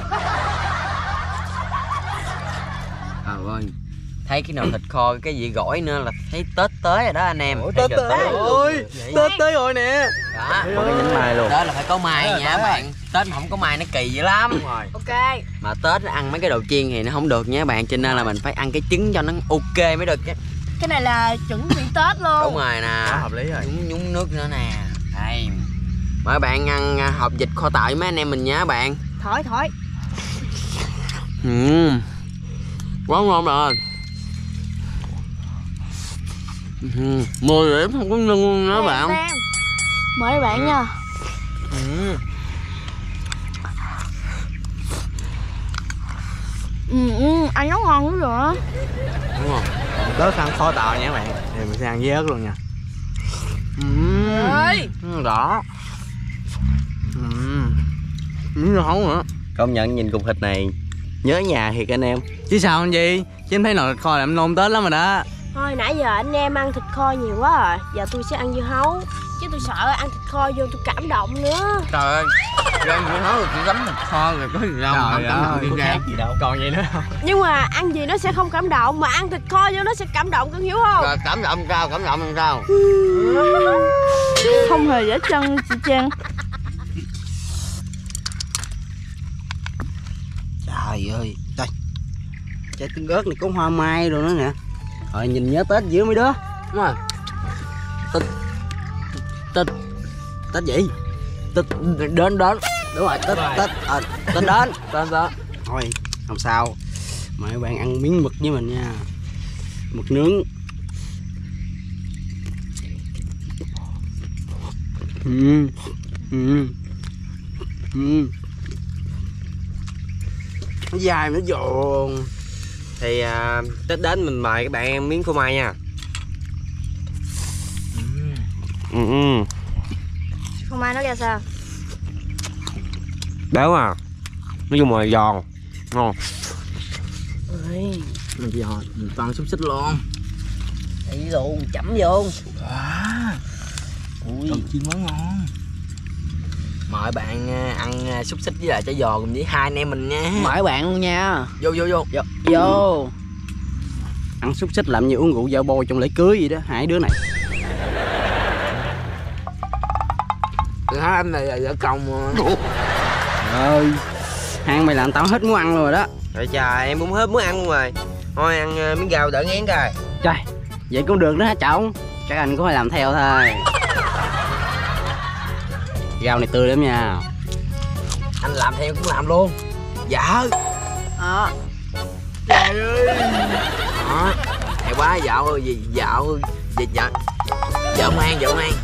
À vâng. Thấy cái nào thịt kho, cái gì gỏi nữa là thấy Tết tới rồi đó anh em. Ủa, Tết tới ôi, Tết tới rồi nè. Đó, Có cái nhánh mai luôn. đó là phải có mai nha bạn. Tết mà không có mai nó kỳ dữ lắm. Ok. Mà Tết ăn mấy cái đồ chiên thì nó không được nha bạn, cho nên là mình phải ăn cái trứng cho nó ok mới được chứ. Cái này là chuẩn bị Tết luôn. Đúng rồi nè. Quá hợp lý rồi. Nhúng, nhúng nước nữa nè. Đây. Mời bạn ăn à, hộp vịt kho tàu với mấy anh em mình nha bạn. Thổi thổi. Ừ. Quá ngon rồi. Ừ. Mười điểm không có nhân luôn đó bạn. Xem. Mời các bạn nha. Ừ. Ừ, ừ, ăn nó ngon lắm rồi. Đúng không? Tớ ăn kho tàu nha các bạn. Thì mình sẽ ăn với ớt luôn nha. Ừ. Ơi. Đó. Ừ. Miếng nó hấu nữa. Công nhận nhìn cục thịt này nhớ nhà thiệt anh em. Chứ sao anh gì? Chứ em thấy nồi thịt kho là em nôn Tết lắm rồi đó. Thôi nãy giờ anh em ăn thịt kho nhiều quá rồi. Giờ tôi sẽ ăn dưa hấu. Chứ tôi sợ ăn thịt kho vô tôi cảm động nữa. Trời ơi. Rồi em cũng nói chỉ gắm thịt kho rồi có gì đâu mà không cảm động đi ra. gì đâu. Còn vậy nữa không? Nhưng mà ăn gì nó sẽ không cảm động. Mà ăn thịt kho vô nó sẽ cảm động, con hiểu không? Rồi cảm động sao? Cảm động làm sao? Không hề dễ chân chị Trang. Trời ơi. Đây. Trái tương ớt này có hoa mai rồi nữa nè. Rồi nhìn nhớ Tết dữ mấy đứa. Đúng rồi. Tết Tết Tết gì? Tết đến đến. Đúng rồi, Tết Tết à, Tết đến. Tết đó. Thôi, không sao. Mời các bạn ăn miếng mực với mình nha. Mực nướng. Ừ. Ừ. Ừ. Nó dài nó dồn. Thì à, Tết đến mình mời các bạn em miếng phô mai nha. Ừ. Ừ. Không ai nói ra sao. Béo à. Nói chung là giòn. Ngon. Ơi, mình giòn, mình toàn xúc xích luôn. Đi luôn, chấm vô. Wow. Ui, đồ chiên quá ngon. Mời bạn ăn xúc xích với lại chả giò cùng với hai anh em mình nha. Mời bạn luôn nha. Vô vô vô. Vô. Vô. Ăn xúc xích làm như uống rượu vợ bôi trong lễ cưới gì đó, hai đứa này. Hai anh này là vợ chồng mà. Ơi, hai mày làm tao hết muốn ăn rồi đó. Trời trời, em cũng hết muốn ăn luôn rồi. Thôi ăn uh, miếng gạo đỡ ngán rồi. Trời, vậy cũng được đó hả chồng? Các anh cũng phải làm theo thôi. Rau này tươi lắm nha. Anh làm theo cũng làm luôn. Dạ. Ờ. Trời ơi. Đó. Hay quá dạo ơi, gì dạo gì dạ. Vợ mang, vợ mang.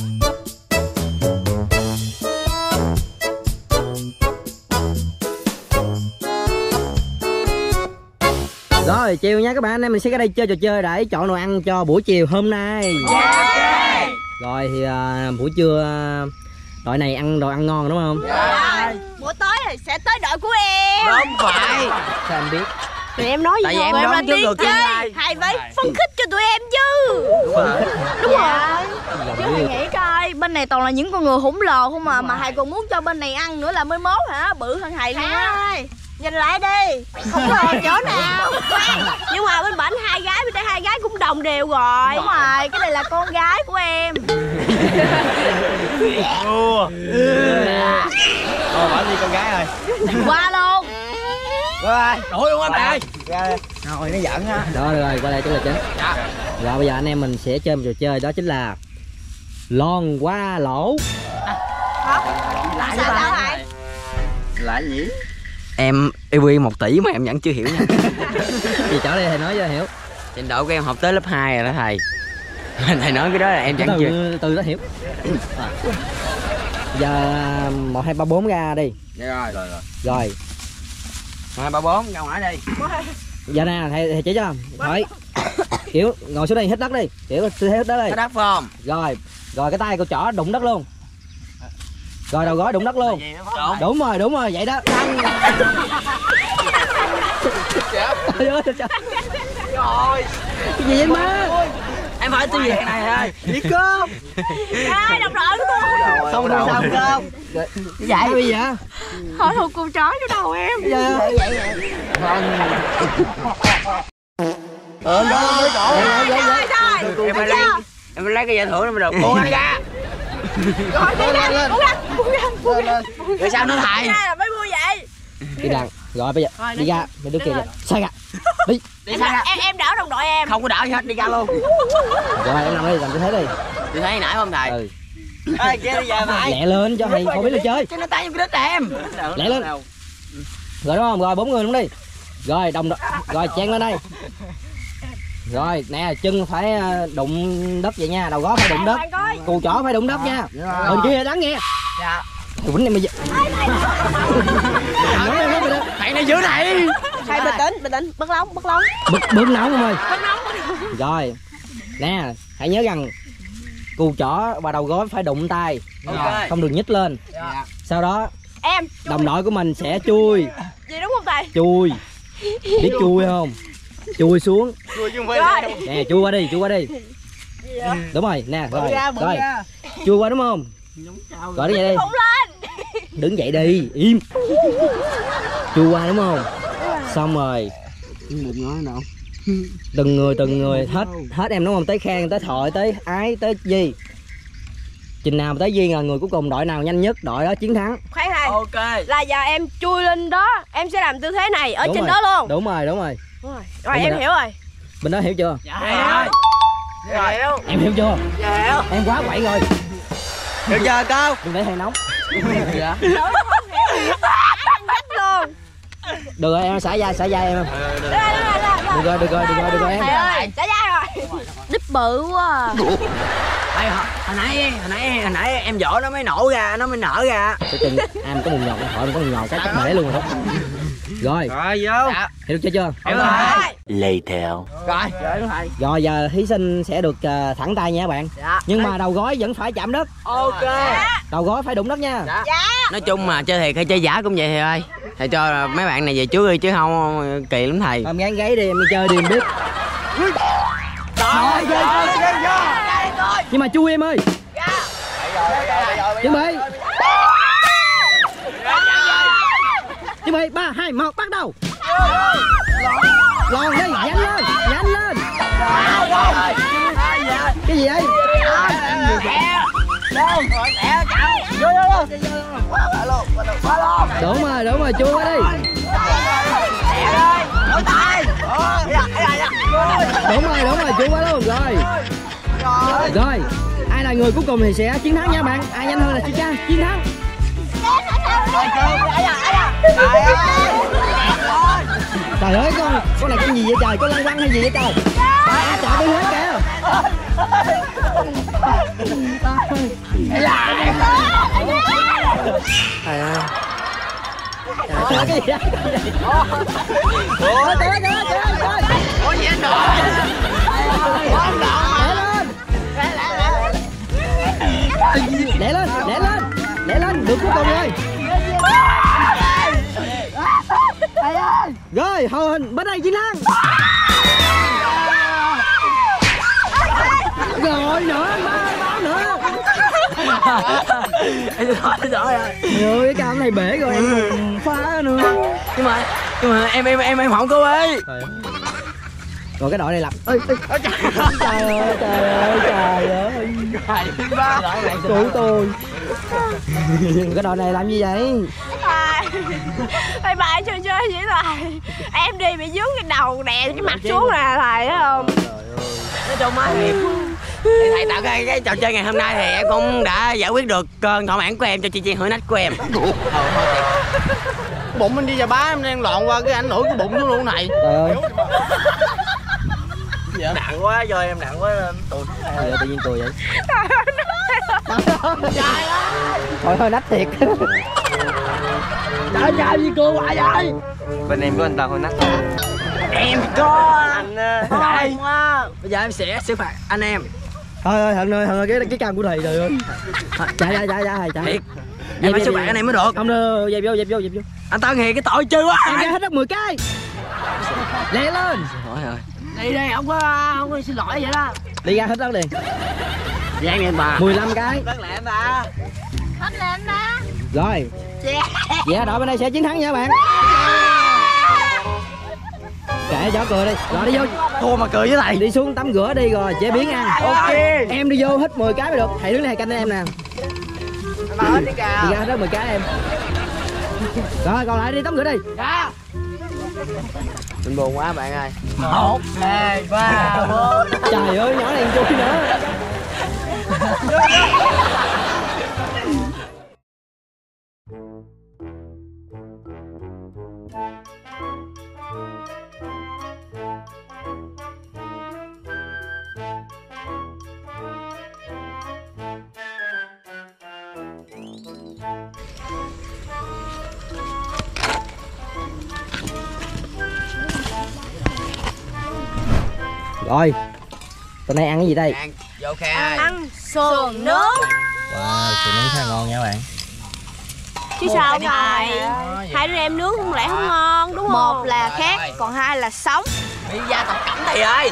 Rồi chiều nha các bạn, anh em mình sẽ ra đây chơi trò chơi để chọn đồ ăn cho buổi chiều hôm nay. Yeah. Rồi thì à, buổi trưa à, đội này ăn đồ ăn ngon đúng không? Yeah. Bữa tối thì sẽ tới đội của em. Không phải. Sao em biết? Tụi em nói gì Tại vì em tụi đoán là trước đi được tương chơi. lai. Hay phải phân khích cho tụi em chứ. Đúng rồi. Đúng rồi. Chứ thầy nghĩ coi, bên này toàn là những con người hủng lồ không mà. Mà thầy còn muốn cho bên này ăn nữa là mới mốt hả? Bự hơn thầy luôn á. Nhìn lại đi. Không có chỗ nào. Nhưng mà bên bển hai gái, bên đây hai gái cũng đồng đều rồi. Đúng rồi, cái này là con gái của em. Ủa. Thôi bỏ đi con gái ơi. Qua luôn. Rồi, đổi luôn anh Tài. Rồi nó giận á. Rồi rồi qua đây chỗ là chính. Dạ. Rồi bây giờ anh em mình sẽ chơi một trò chơi đó chính là lon qua lỗ. Lại sao sao hả? Lại nhỉ? Em i quy một tỷ mà em vẫn chưa hiểu nha. Thì chỗ đây thầy nói cho hiểu. Trình độ của em học tới lớp hai rồi đó thầy. Thầy nói cái đó là em chẳng chưa. Từ từ đó hiểu. Giờ một hai ba bốn ra đi. Dạ rồi. Rồi rồi. Rồi. Một hai ba bốn ra ngoài đi. Giờ nè thầy, thầy chỉ cho. Thôi. Kiểu ngồi xuống đây hít đất đi. Kiểu tư thế hít đất đi. Cái đất phải không? Rồi. Rồi cái tay cô trỏ đụng đất luôn. Rồi đầu gối đụng đất luôn. Đúng. Đúng rồi, đúng rồi, vậy đó. Trời ơi, trời. Rồi. Cái gì vậy má? Em phải tư việc này thôi. Đi cơm. Ai đồng đội của tôi. Không được sao cơm. Vậy bây giờ. Hỏi thuộc cùng chó vô đầu em. Giờ vậy vậy. Ờ đó mới đổ. Rồi rồi rồi. Em phải lấy em phải lấy cái giải thưởng đó mới được. Buông anh ra. Rồi đi ra lên. Buông ra. Buông ra. Buông ra. Rồi sao nữa thầy? Ra là mới mua vậy. Đi đằng. Rồi bây giờ Rồi, đi ra, mày đưa kia kìa. Sai ra. Đi. Đi sao ra? Em em đỡ đồng đội em. Không có đảo gì hết, đi ra luôn. Rồi em nằm đi, làm tư thế đi. Đi thấy nãy không thầy? Ừ. Ê kia đi về mày. Lẹ lên cho thầy không biết là chơi. Chứ nó tay vô cái đít em. Lẹ lên. Rồi đúng không? Rồi bốn người luôn đi. Rồi đồng rồi chen lên đây. Rồi nè, chân phải đụng đất vậy nha, đầu gối phải đụng đất. Cù chỏ phải đụng đất nha. Bên kia đáng nghe. Dạ. Vĩnh này mày. Thầy này giữ thầy. Thầy bình tĩnh, bình tĩnh, bất lóng, bất lóng. Bực bực nóng không ơi. Bất nóng. Rồi. Nè, hãy nhớ rằng cù chỏ và đầu gối phải đụng tay. Ok. Không được nhích lên. Dạ. Sau đó Em đồng đội của mình sẽ chui. gì đúng không thầy? Chui. Biết chui không? Chui xuống. Chui chứ không Rồi. phải. Nè, chui qua đi, chui qua đi. Đúng rồi, nè, rồi. Rồi. Chui qua đúng không? Gọi đứng dậy đi. Không lên. Đứng dậy đi, im. Chui qua đúng không? Xong rồi. Đừng nói đâu. Từng người từng người hết hết em đúng không? Tới Khang, tới Thoại, tới Ái, tới Di. Chừng nào tới Di là người cuối cùng, đội nào nhanh nhất đội đó chiến thắng. Khoan thầy. Ok. Là giờ em chui lên đó, em sẽ làm tư thế này ở Đúng trên rồi. đó luôn. Đúng rồi, đúng rồi. Đúng rồi. Rồi Đúng em rồi hiểu rồi. Bên đó hiểu chưa? Dạ rồi. Dạ hiểu. Em hiểu chưa? Dạ hiểu. Em quá quậy rồi. Được giờ cô. Đừng để hơi nóng. Dạ. Đúng không hiểu. Ăn gách luôn. Được rồi, em xả dai, xả dai em. Được rồi, Được rồi, được rồi, được rồi, được rồi em. thầy ơi, trả giá rồi. Đít bự quá. Ê, hồi, hồi nãy hồi nãy hồi nãy em vỗ nó mới nổ ra, nó mới nở ra. Cái chừng em có một nhọt, con thoại có một nhọt cái chắc bể luôn rồi đó. Rồi, Rồi vô. Dạ. hiểu chưa chưa? Hiểu rồi. Later. Rồi, rồi đúng thầy. Rồi giờ thí sinh sẽ được uh, thẳng tay nha các bạn. Dạ. Nhưng mà đầu gối vẫn phải chạm đất. Ok. Đầu gối phải đụng đất nha. Dạ. Dạ. Nói chung mà chơi thiệt hay chơi giả cũng vậy thầy ơi. Thầy cho mấy bạn này về trước đi chứ không kỳ lắm thầy. Làm gán gáy đi em đi chơi đi em biết. Rồi, chơi, chơi, nhưng mà chui em ơi. Chuẩn bị. Chuẩn bị ba hai một bắt đầu. Lòn đi, nhanh lên, nhanh lên. Cái gì đây? Đúng rồi, đúng rồi, chui qua đi. Đúng rồi, đúng rồi, chui qua luôn rồi. Rồi, ai là người cuối cùng thì sẽ chiến thắng nha bạn. Ai nhanh hơn là chiến thắng, chiến thắng. Trời ơi con, con này con gì vậy trời, con lăng quăng hay gì vậy trời? À, trời tôi hết kìa. Trời ơi. Trời ơi, cái gì vậy? Ủa, trời ơi, trời ơi, trời ơi, trời ơi. Có gì anh nội? Đẻ lên, đẻ lên, đẻ lên, được cuối cùng rồi. Rồi, hồi hình bên đây chiến thắng. Rồi nữa, ba nữa. Rồi rồi. Rồi cái cam này bể rồi em phá nữa. Nhưng mà nhưng mà em em em em không có ấy. Rồi cái đội này lập. Ê, ê, ê, trời ơi, trời ơi, trời ơi, trời ơi. Cứu tôi. Cái đội này làm gì vậy? Thầy bà chơi chơi vậy thầy. Em đi bị dướng cái đầu đè cái mặt xuống nè thầy, thấy không? Nói chung á thì thầy tạo cái, cái trò chơi ngày hôm nay thì em cũng đã giải quyết được cơn thỏa mãn của em cho chị Chi hửi nách của em. Bụng anh đi vào bá em đang loạn qua cái ảnh hưởng cái bụng xuống luôn này. Trời ơi. Dạ. Nặng quá rồi em nặng quá tụi Trời ơi, tự nhiên cười vậy. Trời ơi. Thôi hơi nách thiệt. Trời trời gì cười hoài vậy? Bên em có anh Tàu hồi nách. em có anh Trời. quá. Bây giờ em sẽ xử phạt anh em. Thôi thôi Hận ơi, Hận ơi, cái cái cam của thầy trời ơi. Chạy chạy chạy chạy chạy. Thiệt. Em phải xử phạt anh em mới được. Không đâu, dẹp vô dẹp vô dẹp vô. Anh Tân thì cái tội chơi quá. Em ra hết đất mười cái. Lẹ lên. Rồi rồi. Đi đi, không có không có xin lỗi vậy đó. Đi ra hết đất liền. Giang em bà. mười lăm cái. Đất lẹ em bà. Hết lên đó. Rồi. Dạ đội bên đây sẽ chiến thắng nha bạn. Kệ chó cười đi. Rồi đi vô. Thua mà cười với thầy. Đi xuống tắm rửa đi rồi chế biến ăn. Ok. Em đi vô hết mười cái mới được. Thầy đứng này canh em nè. Đi ra hết đất mười cái em. Rồi còn lại đi tắm rửa đi. Mình buồn quá bạn ơi. Một, hai, ba, bốn. Trời ơi nhỏ này chui nữa. Rồi, tối nay ăn cái gì đây? Ăn vô khai. Ăn sườn nướng. Wow, sườn nướng khá ngon nha bạn. Chứ sao thầy? Hai đứa em nướng không lẽ không ngon đúng không? Một là khác, còn hai là sống. Đi ra tập cẩm thầy ơi.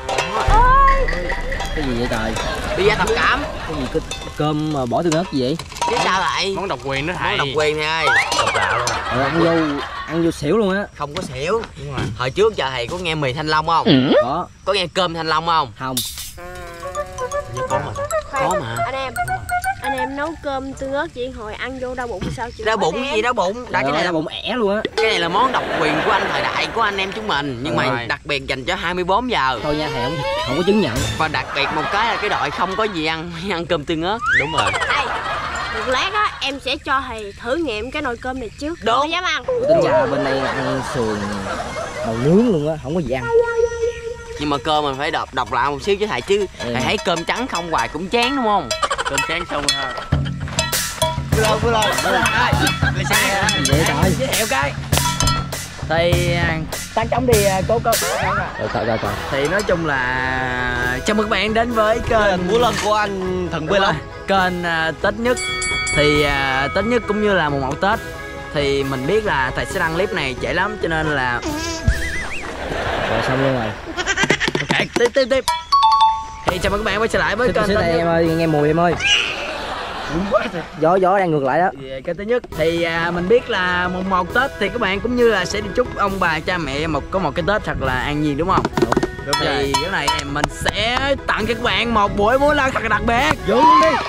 Cái gì vậy trời? Đi ra tập cẩm. Cái gì cái cơm mà bỏ tương ớt gì vậy? Chứ sao vậy? Món độc quyền đó thầy. Món độc quyền thầy ơi. Độc đạo luôn. Rồi ăn vô ăn vô xỉu luôn á. Không có xỉu. Đúng rồi. Hồi trước giờ thầy có nghe mì Thanh Long không? Có. Có nghe cơm Thanh Long không? Không. Như có mà. Có mà. Anh em, anh em nấu cơm tương ớt chị hồi ăn vô đau bụng sao chị? Đau bụng cái gì đau bụng? Đã cái này là bụng ẻ luôn á. cái này là món độc quyền của anh thời đại của anh em chúng mình, nhưng mà đặc biệt dành cho hai mươi bốn giờ. Thôi nha thầy không không có chứng nhận. Và đặc biệt một cái là cái đội không có gì ăn ăn cơm tương ớt. Đúng rồi. Đây, một lát á em sẽ cho thầy thử nghiệm cái nồi cơm này trước. Đúng. Thầy dám ăn? Tính ra bên đây ăn sườn đầu nướng luôn á, không có gì ăn. Nhưng mà cơm mình phải đọc đọc lại một xíu chứ thầy, chứ Ừ. thầy thấy cơm trắng không hoài cũng chán đúng không? Cơm trắng xong ha. Vừa rồi, vừa rồi. Vậy trời. giới thiệu cái thì tăng chóng đi cố cố Rồi trời trời trời. thì nói chung là chào mừng các bạn đến với kênh Múa lần của anh Thần Quê Long. kênh uh, Tết Nhất. Thì uh, Tết Nhất cũng như là mùng một Tết thì mình biết là thầy sẽ đăng clip này trễ lắm, cho nên là Rồi xong luôn rồi. ok tiếp tiếp tiếp thì chào mừng các bạn quay trở lại với Xích kênh xích Tết đây Nhất. em ơi, nghe mùi em ơi. Gió gió đang ngược lại đó. Về kênh Tết Nhất thì à, mình biết là mùng một Tết thì các bạn cũng như là sẽ đi chúc ông bà cha mẹ một có một cái Tết thật là an nhiên đúng không? Đúng. Đúng thì rồi. Cái này mình sẽ tặng cho các bạn một buổi múa lân thật là đặc biệt. Vô luôn đi.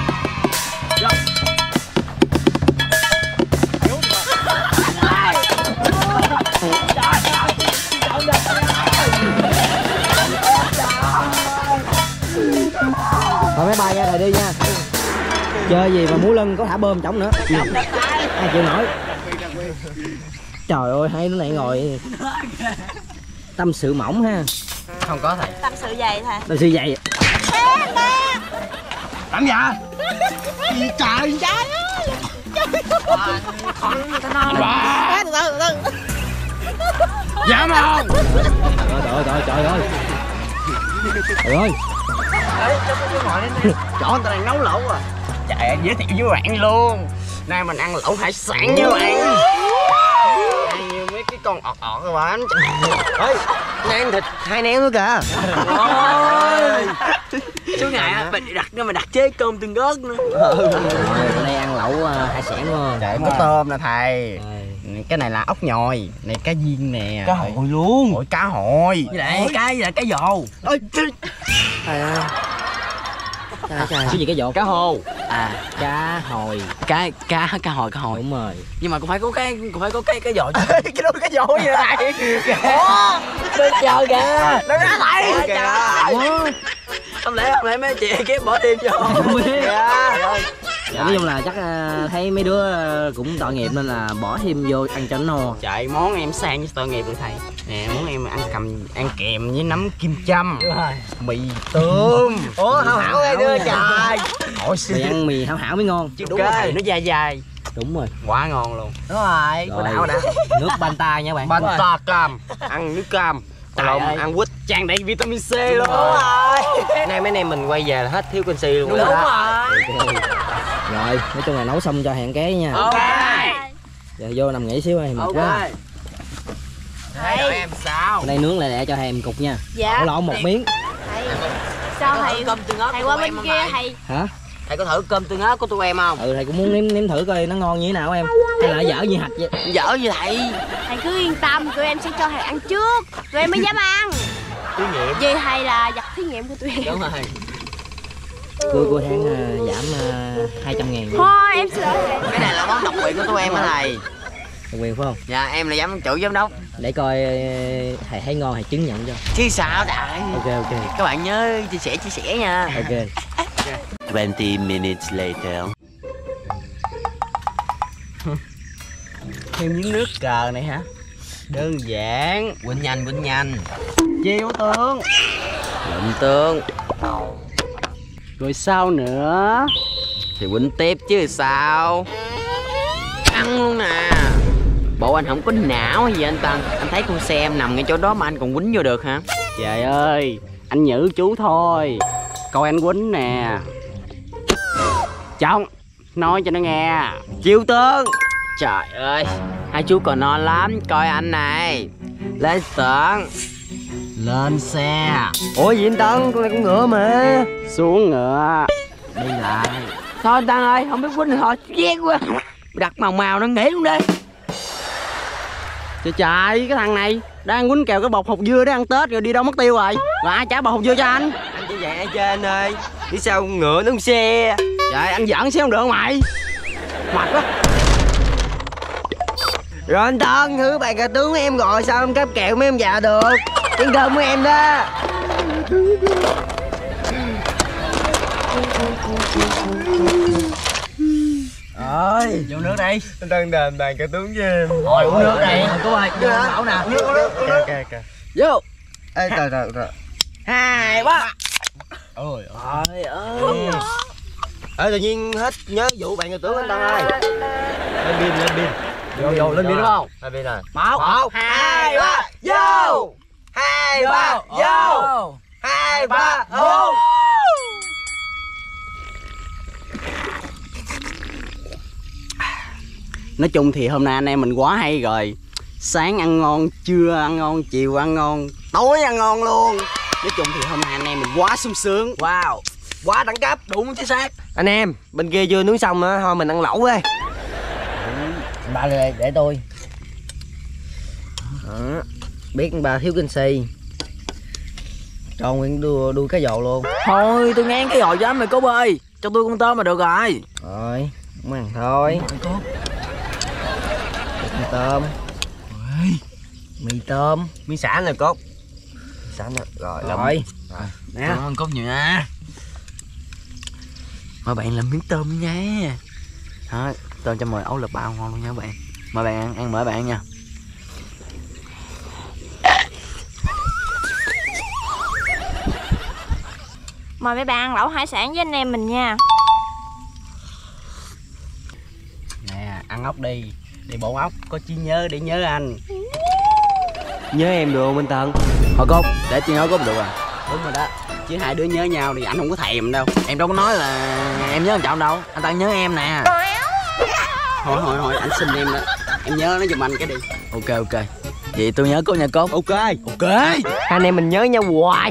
Thôi mấy bay ra thầy đi nha. Chơi gì mà múa lân có thả bơm trống nữa. Ai chịu nổi. Trời ơi hai đứa này ngồi tâm sự mỏng ha. Không có thầy. Tâm sự dày thầy. Tâm sự vậy. Làm dạ. Gì trời. Trời ơi. Bà. Từ từ từ. Dạ mà. Trời ơi trời ơi trời ơi. Trời ơi. Chỗ người ta đang nấu lẩu à. Trời ơi, giới thiệu với bạn luôn. Nay mình ăn lẩu hải sản với bạn. Ăn như mấy cái con ọt ọt rồi anh. Ơi, nay ăn thịt hai nén nữa kìa. Ôi. Chú ngày á, mình đặt nó mà đặt chế cơm tương ớt nữa. Rồi, hôm nay ăn lẩu uh, hải sản đúng không? Trời có tôm nè thầy. cái này là ốc nhồi, này cá viên nè. Cá hồi luôn. Ôi cá hồi. Với lại cái là cái dồ. Ôi trời ơi. Trời trời. Cái gì cái dồ? Cá hồ. À, cá hồi. Cá cá cá hồi cá hồi. Đúng rồi. Nhưng mà cũng phải có cái cũng phải có cái cái dồ. Cái đó cái dồ vậy này. Ủa, tôi chờ kìa. Nó ra lại. Ủa. Không lẽ không lẽ mấy chị kép bỏ tim cho. Không biết. Rồi. Dạ, nói chung là chắc uh, thấy mấy đứa uh, cũng tội nghiệp nên là bỏ thêm vô ăn cho nó no. Trời, món em sang với tội nghiệp rồi thầy. Nè, món em ăn cầm ăn kèm với nấm kim châm. Mì tôm. Ủa hảo hảo ơi đưa trời. Ôi Mì ăn mì hảo hảo mới ngon. chứ đúng rồi thầy, nó dài dài. Đúng rồi. Quá ngon luôn. Đúng rồi. Rồi. Đảo đã. Nước Banta nha bạn. Banta cam, ăn nước cam. Còn Trời lộn ơi. ăn quýt. Tràn đầy vitamin C luôn. Đúng rồi. Nay mấy anh em mình quay về là hết thiếu canxi luôn. Đúng rồi. rồi. Okay. Rồi, nói chung là nấu xong cho hẹn ké nha. Ok. Giờ vô nằm nghỉ xíu em mệt quá. Ok. Thấy em sao? Bên đây nướng lại để cho hèm cục nha. Dạ. Ổ lộn một miếng. Thầy sao thầy Cơm tương ớt thầy của qua tụi bên em kia không thầy Hả? Thầy có thử cơm tương ớt của tụi em không? Ừ thầy cũng muốn nếm nếm thử coi nó ngon như thế nào em. Hay là dở như hạch vậy? Dở gì thầy? thầy cứ yên tâm, tụi em sẽ cho thầy ăn trước rồi em mới dám ăn. Thí nghiệm. Vì thầy là vật thí nghiệm của tụi em. Đúng rồi. Cuối cuối tháng uh, giảm uh, hai trăm ngàn. Thôi em xin lỗi thầy. Cái này là món độc quyền của tụi em hả thầy? Độc quyền phải không? Dạ em là giám chủ giám đốc. Để coi uh, thầy thấy ngon thầy chứng nhận cho. Chứ sao đại. Ok ok. Các bạn nhớ chia sẻ chia sẻ nha. Ok. Twenty minutes later. Thêm miếng nước cờ này hả? Đơn giản. Quýnh nhanh quýnh nhanh. Chiêu tương. Lụm tương. Rồi sao nữa? Thì quýnh tiếp chứ sao. Ăn luôn nè. Bộ anh không có não hay gì anh Tân? Anh thấy con xe em nằm ngay chỗ đó mà anh còn quýnh vô được hả? Trời ơi, anh nhử chú thôi. Coi anh quýnh nè. Chồng, nói cho nó nghe. Chiêu tương. Trời ơi, hai chú còn non lắm. Coi anh này. Lên sợn. Lên xe. Ủa gì anh Tân, con này con ngựa mà. Xuống ngựa. Đi lại. Thôi Tân ơi, không biết quýnh thì thôi. Ghét quá. Đặt màu màu nó nghỉ luôn đi. Trời trời, cái thằng này đang quýnh kèo cái bột hột dưa để ăn Tết rồi đi đâu mất tiêu rồi. Rồi ai trả bột hột dưa cho anh? Anh chỉ vậy ai chơi anh ơi. Đi sao con ngựa nó con xe. Trời, anh giỡn xíu không được mày. Mệt quá. Rồi anh Tân, thử bàn cà tướng với em rồi sao em cáp kẹo mấy em già được. Chén cơm với em đó. Rồi, vô nước đi. Anh Tân đền bàn cà tướng với em. Rồi uống nước đi. Cô ơi, vô bảo nè. Nước nước nước. Ok ok. Vô. Ê trời trời trời. Hai ba. Ôi Trời ơi. Ê tự nhiên hết nhớ vụ bàn cà tướng anh Tân ơi. Lên pin lên pin. Vô vô lên pin đúng không? Lên pin rồi. Một, Một, hai, ba, vô. Hai ba vô. Hai ba vô. Nói chung thì hôm nay anh em mình quá hay rồi. Sáng ăn ngon, trưa ăn ngon, chiều ăn ngon, tối ăn ngon luôn. Nói chung thì hôm nay anh em mình quá sung sướng. Wow. Quá đẳng cấp, đúng chính xác. Anh em, bên kia chưa nướng xong nữa, thôi mình ăn lẩu đi. Ba đây để tôi. Đó. Biết bà thiếu canxi. Cho Nguyễn đua đuôi cá dồ luôn. Thôi tôi nghe cái gọi dám mày có bơi. Cho tôi con tôm mà được rồi. Rồi, không ăn thôi. Con tôm. Mì tôm. Miếng xả này cốt. Xả nè. Rồi, Rồi. rồi. Nè. Cảm ơn cốt nhiều nha. Mời bạn làm miếng tôm nha. Đó, tôm cho mời ấu lợp bao ngon luôn nha các bạn. Mời bạn ăn, ăn mời bạn ăn nha. Mời mấy bạn ăn lẩu hải sản với anh em mình nha. Nè, ăn ốc đi. Đi bộ ốc, có trí nhớ để nhớ anh. Nhớ em được không anh Tân? Thôi cốt, để chị nói cốt được à. Đúng rồi đó. Chứ hai đứa nhớ nhau thì anh không có thèm đâu. Em đâu có nói là em nhớ anh Trọng đâu. Anh Tân nhớ em nè. Thôi thôi thôi, anh xin em đó. Em nhớ nó giùm anh cái đi. Ok ok. Vậy tôi nhớ cốt nha cốt. Ok. Ok. Hai anh em mình nhớ nhau hoài.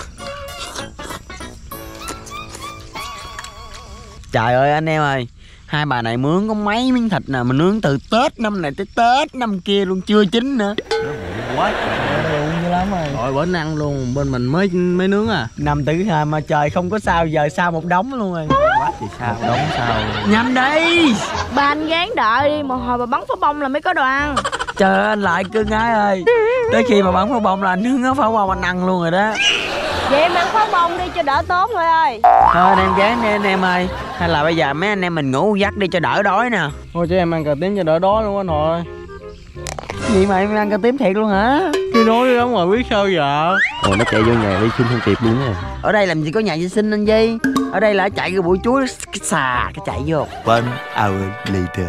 Trời ơi anh em ơi, Hai bà này mướn có mấy miếng thịt nè mà nướng từ Tết năm này tới Tết năm kia luôn chưa chín nữa. Quá luôn dữ lắm rồi. Rồi bữa ăn luôn, bên mình mới mới nướng à. Năm thứ hai mà trời không có sao, giờ sao một đống luôn rồi. Quá thì sao, một đống sao. Nhanh đi. Ba anh gán đợi đi, một hồi bà bắn pháo bông là mới có đồ ăn. Trời ơi anh lại cưng ái ơi. Tới khi mà bắn pháo bông là anh nướng pháo bông anh ăn luôn rồi đó. Vậy em ăn pháo bông đi cho đỡ tốn thôi ơi. Thôi anh em gán đi anh em ơi. Hay là bây giờ mấy anh em mình ngủ dắt đi cho đỡ đói nè. Thôi chứ em ăn cà tím cho đỡ đói luôn anh nội. Gì mà em ăn cà tím thiệt luôn hả? Cứ nói đi lắm rồi biết sao giờ. Rồi nó chạy vô nhà vệ sinh không kịp luôn rồi. Ở đây làm gì có nhà vệ sinh anh Di. Ở đây là chạy cái bụi chuối cái xà cái chạy vô. One hour later.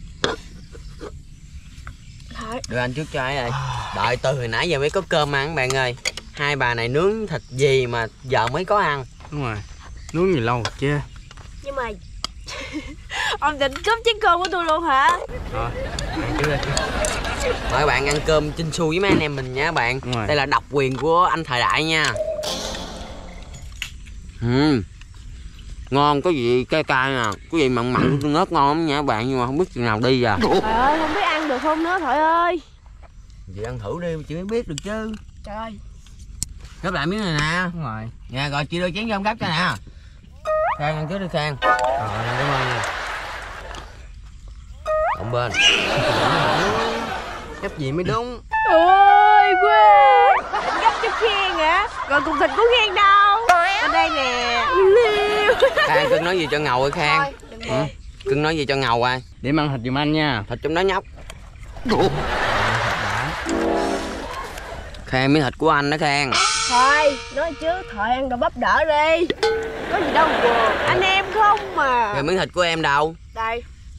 Đưa anh trước cho ấy ơi. Đợi từ hồi nãy giờ mới có cơm ăn bạn ơi. Hai bà này nướng thịt gì mà giờ mới có ăn. Đúng rồi. Nướng gì lâu chứ. Nhưng mà ông định cướp chén cơm của tôi luôn hả? Rồi, ăn trước đi. Mời bạn ăn cơm Chinh Xu với mấy anh em mình nha bạn. Đây là độc quyền của anh Thời Đại nha. Ừ. Ngon, có gì cay cay nè, có gì mặn mặn tương ớt ngon lắm nha bạn, nhưng mà không biết chừng nào đi à. Trời ơi, không biết ăn được không nữa Thoại ơi. Chị ăn thử đi, chị mới biết được chứ. Trời ơi. Gấp lại miếng này nè. Đúng rồi. Nha, rồi chị đưa chén cho ông gấp cho nè. Khang ăn trước đi Khang. Rồi, cảm ơn nha. Ông bên. Gấp gì mới đúng. Ôi quê. Anh gấp cho Khen hả? Rồi cục thịt của Khen đâu? Ở đây nè. Khang cưng nói gì cho ngầu ơi Khang. Ừ. Cưng nói gì cho ngầu ai? Để ăn thịt giùm anh nha. Thịt trong đó nhóc. Khang miếng thịt của anh đó Khang. Thôi, nói chứ Thoại ăn đồ bắp đỡ đi. Có gì đâu buồn, anh em không mà. Rồi miếng thịt của em đâu? Đây.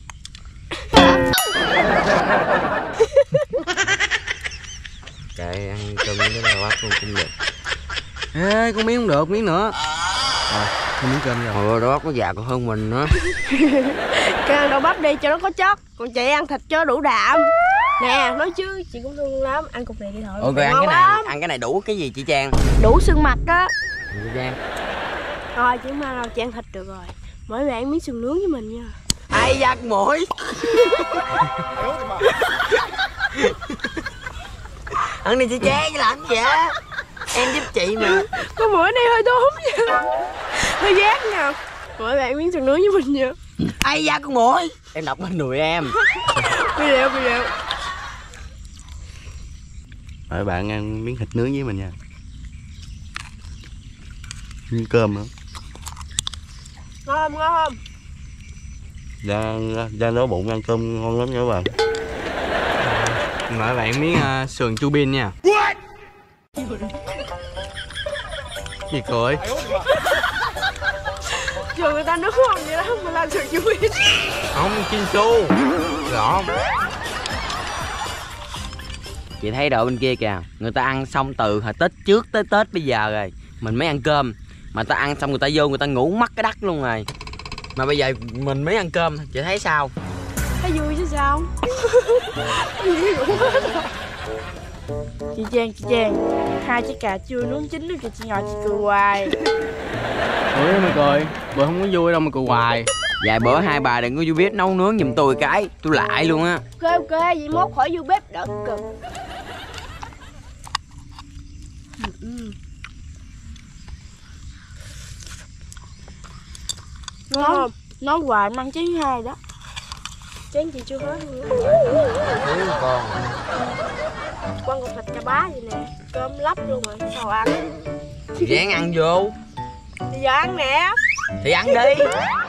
Trời, ăn cơm cái này quá con cũng được. Ê, con miếng không được, miếng nữa. Rồi, con miếng cơm rồi. Hồi đó nó già còn hơn mình nữa. Cái ăn đồ bắp đi cho nó có chất. Còn chị ăn thịt cho đủ đạm. Nè, nói chứ chị cũng thương lắm. Ăn cục này đi thôi. Ok, ăn cái này, lắm. Ăn cái này đủ cái gì chị Trang? Đủ xương mặt á. Chị Trang. Thôi chứ mà chị ăn thịt được rồi. Mỗi ngày ăn miếng sườn nướng với mình nha. Ai da con mũi. Ăn đi chị Trang chứ làm gì vậy? Em giúp chị mà. Con mũi này hơi đốm nha. Hơi ghét nha. Mỗi ngày ăn miếng sườn nướng với mình nha. Ai da con mũi. Em đập bên đùi em. Bị liệu, bị liệu. Mời bạn ăn miếng thịt nướng với mình nha. Miếng cơm nữa. Ngon không, ngon không? Ra, ra, ra đói bụng ăn cơm ngon lắm nha các bạn. Mời bạn miếng uh, sườn chu bin nha. What? Gì cười? Trường người ta nướng ngon vậy đó mà làm sườn chu bin. Không, Chin Xu. Rõ không? Chị thấy đội bên kia kìa, người ta ăn xong từ hồi Tết trước tới Tết bây giờ rồi. Mình mới ăn cơm. Mà ta ăn xong người ta vô người ta ngủ mất cái đất luôn rồi. Mà bây giờ mình mới ăn cơm, chị thấy sao? Thấy vui chứ sao? Chị Trang, chị Trang, hai trái cà chua nướng chín nước cho chị ngồi chị cười hoài. Ủa mà cười, bữa không có vui đâu mà cười hoài. Vài bữa hai bà đừng có vô bếp nấu nướng giùm tôi cái, tôi lại luôn á. Ok ok, vậy mốt khỏi vô bếp đỡ cực. Ngon không? Nói hoài mang chén hai đó. Chén chị chưa hết luôn. Con. Quăng cục thịt chà bá vậy nè. Cơm lóc luôn rồi, sao ăn? Ráng ăn vô. Thì giờ ăn nè. Thì ăn đi.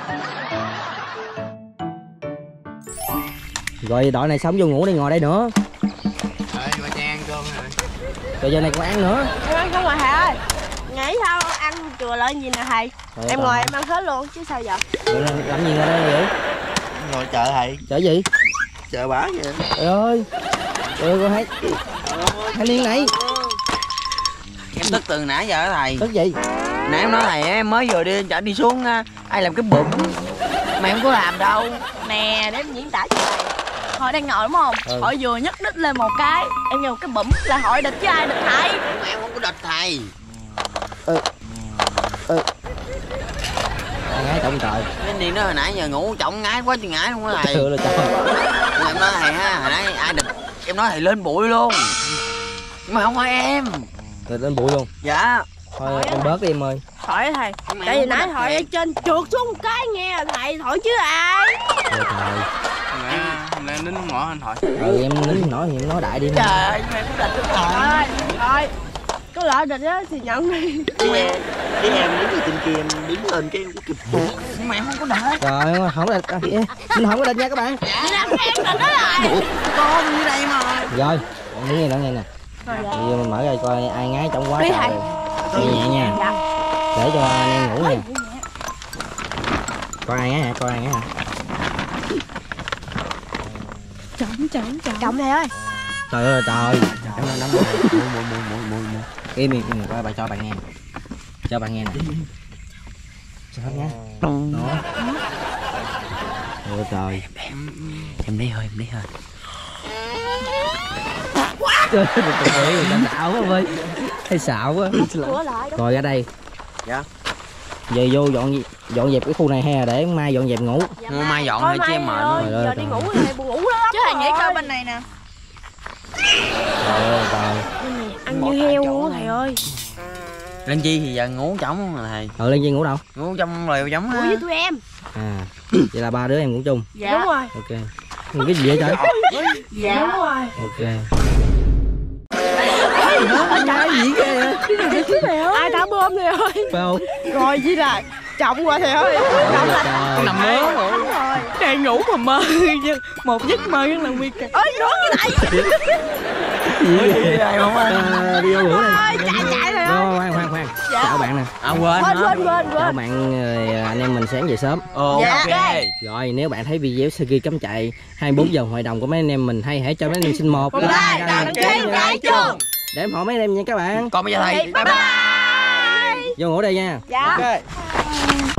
Rồi đội này sống vô ngủ đi, ngồi đây nữa. Ê, bà Trang ăn cơm hả? Rồi giờ này còn ăn nữa. Em ăn không rồi thầy ơi. Nghĩ sao ăn chùa lại gì nè thầy. Trời em ơi, ngồi em ăn hết luôn chứ sao giờ. Rồi làm gì ngồi đây vậy? Ngồi chợ thầy. Chở gì? Chợ bá vậy. Trời ơi. Trời ơi, con thấy hai liên này. Em tức từ nãy giờ đó thầy. Tức gì? Nãy em nói thầy em mới vừa đi chở đi xuống ai làm cái bụng mà em có làm đâu. Nè để em diễn tả cho thầy. Hội đang ngồi đúng không? Ừ. Hội vừa nhấc đít lên một cái, em nghe một cái bụm là hội địch với ai địch thầy. Mà em không có địch thầy. Ừ. Ừ. ngái trọng trời. Cái gì đó hồi nãy giờ ngủ trọng ngái quá chứ ngái luôn á thầy. Chưa là trời. Em nói thầy ha, hồi nãy ai địch em nói thầy lên bụi luôn. Nhưng mà không phải em. Rồi lên bụi luôn. Dạ. Thôi em bớt đi em ơi. Thổi thầy. Tại vì nãy thổi ở trên trượt xuống một cái nghe thầy thổi chứ ai. Trời trời. Hôm nay nín ngỏ anh hỏi. Ừ em nín nói thì em nói đại đi. Trời ơi, mày cũng địch Trời ơi, thôi. Có lỡ địch á thì nhận đi. Cái em, cái em đứng ở trên kia em đứng lên cái em có kịp bụng. nhưng mà em không có địch. Trời ơi, không có địch. À, mình không có địch nha các bạn. Vậy là em địch đó rồi. Con như đây mà. Rồi, đứng nghe nữa nghe nè. Bây giờ mình mở ra coi ai ngái trong quá Đi trời. thầy. Nhẹ nhẹ nha. Dạ. Để cho anh em ngủ nè. Coi ai ngái hả? Coi ai ngái hả? Trọng trọng trọng. Trọng thầy ơi. Trời ơi trời. Đóng đóng đóng. Mùi mùi mùi mùi mùi mùi. Im im im coi bà cho bạn nghe. Cho bạn nghe nè. Cho hết nhá. Đó. Ôi trời. Em đi thôi, em đi thôi. Trời ơi, người ta xạo quá ơi. Hay xạo quá. Cửa lại đó. Rồi ra đây. Dạ. Về vô dọn dọn dẹp cái khu này hay là để mai dọn dẹp ngủ. Mua mai dọn Thôi thôi chứ em mai mệt. ơi, Trời ơi, giờ trời. đi ngủ thì thầy buồn ngủ lắm. Chứ thầy nghĩ coi bên này nè. Trời ơi trời. Ăn như heo luôn á thầy ơi. Lên chi thì giờ ngủ trống không là thầy? Ờ lên Chi ngủ đâu? Ngủ trong lều giống Ngủ á. với tụi em. À. Vậy là ba đứa em ngủ chung. Dạ. Đúng rồi. Ok. Cái gì vậy trời? Dạ. Đúng rồi. Ok. Cái gì kìa? Ai thả bom thầy ơi. Phải không? Rồi chỉ là trọng quá thầy ơi. Trọng là Trời. Nằm mơ. đúng rồi. Đang ngủ mà mơ một giấc mơ rất là nguy kịch. Ơi nói cái này. Gì vậy? không anh? À, đi vô ngủ đây. Ơi chạy chạy thầy ơi. Rồi, khoan khoan khoan. Dạ. Chào bạn nè. À quên Quên hả? quên quên Chào quên. bạn, rồi anh em mình sáng về sớm. Ồ, Dạ. ok. Rồi nếu bạn thấy video Sagi cắm chạy hai mươi bốn giờ hội đồng của mấy anh em mình hay hãy cho mấy anh em xin một Like, đăng ký, cái chuông. để ủng hộ mấy anh em nha các bạn. Còn bây giờ thầy. Bye bye. Vô ngủ đây nha. Dạ. Ok.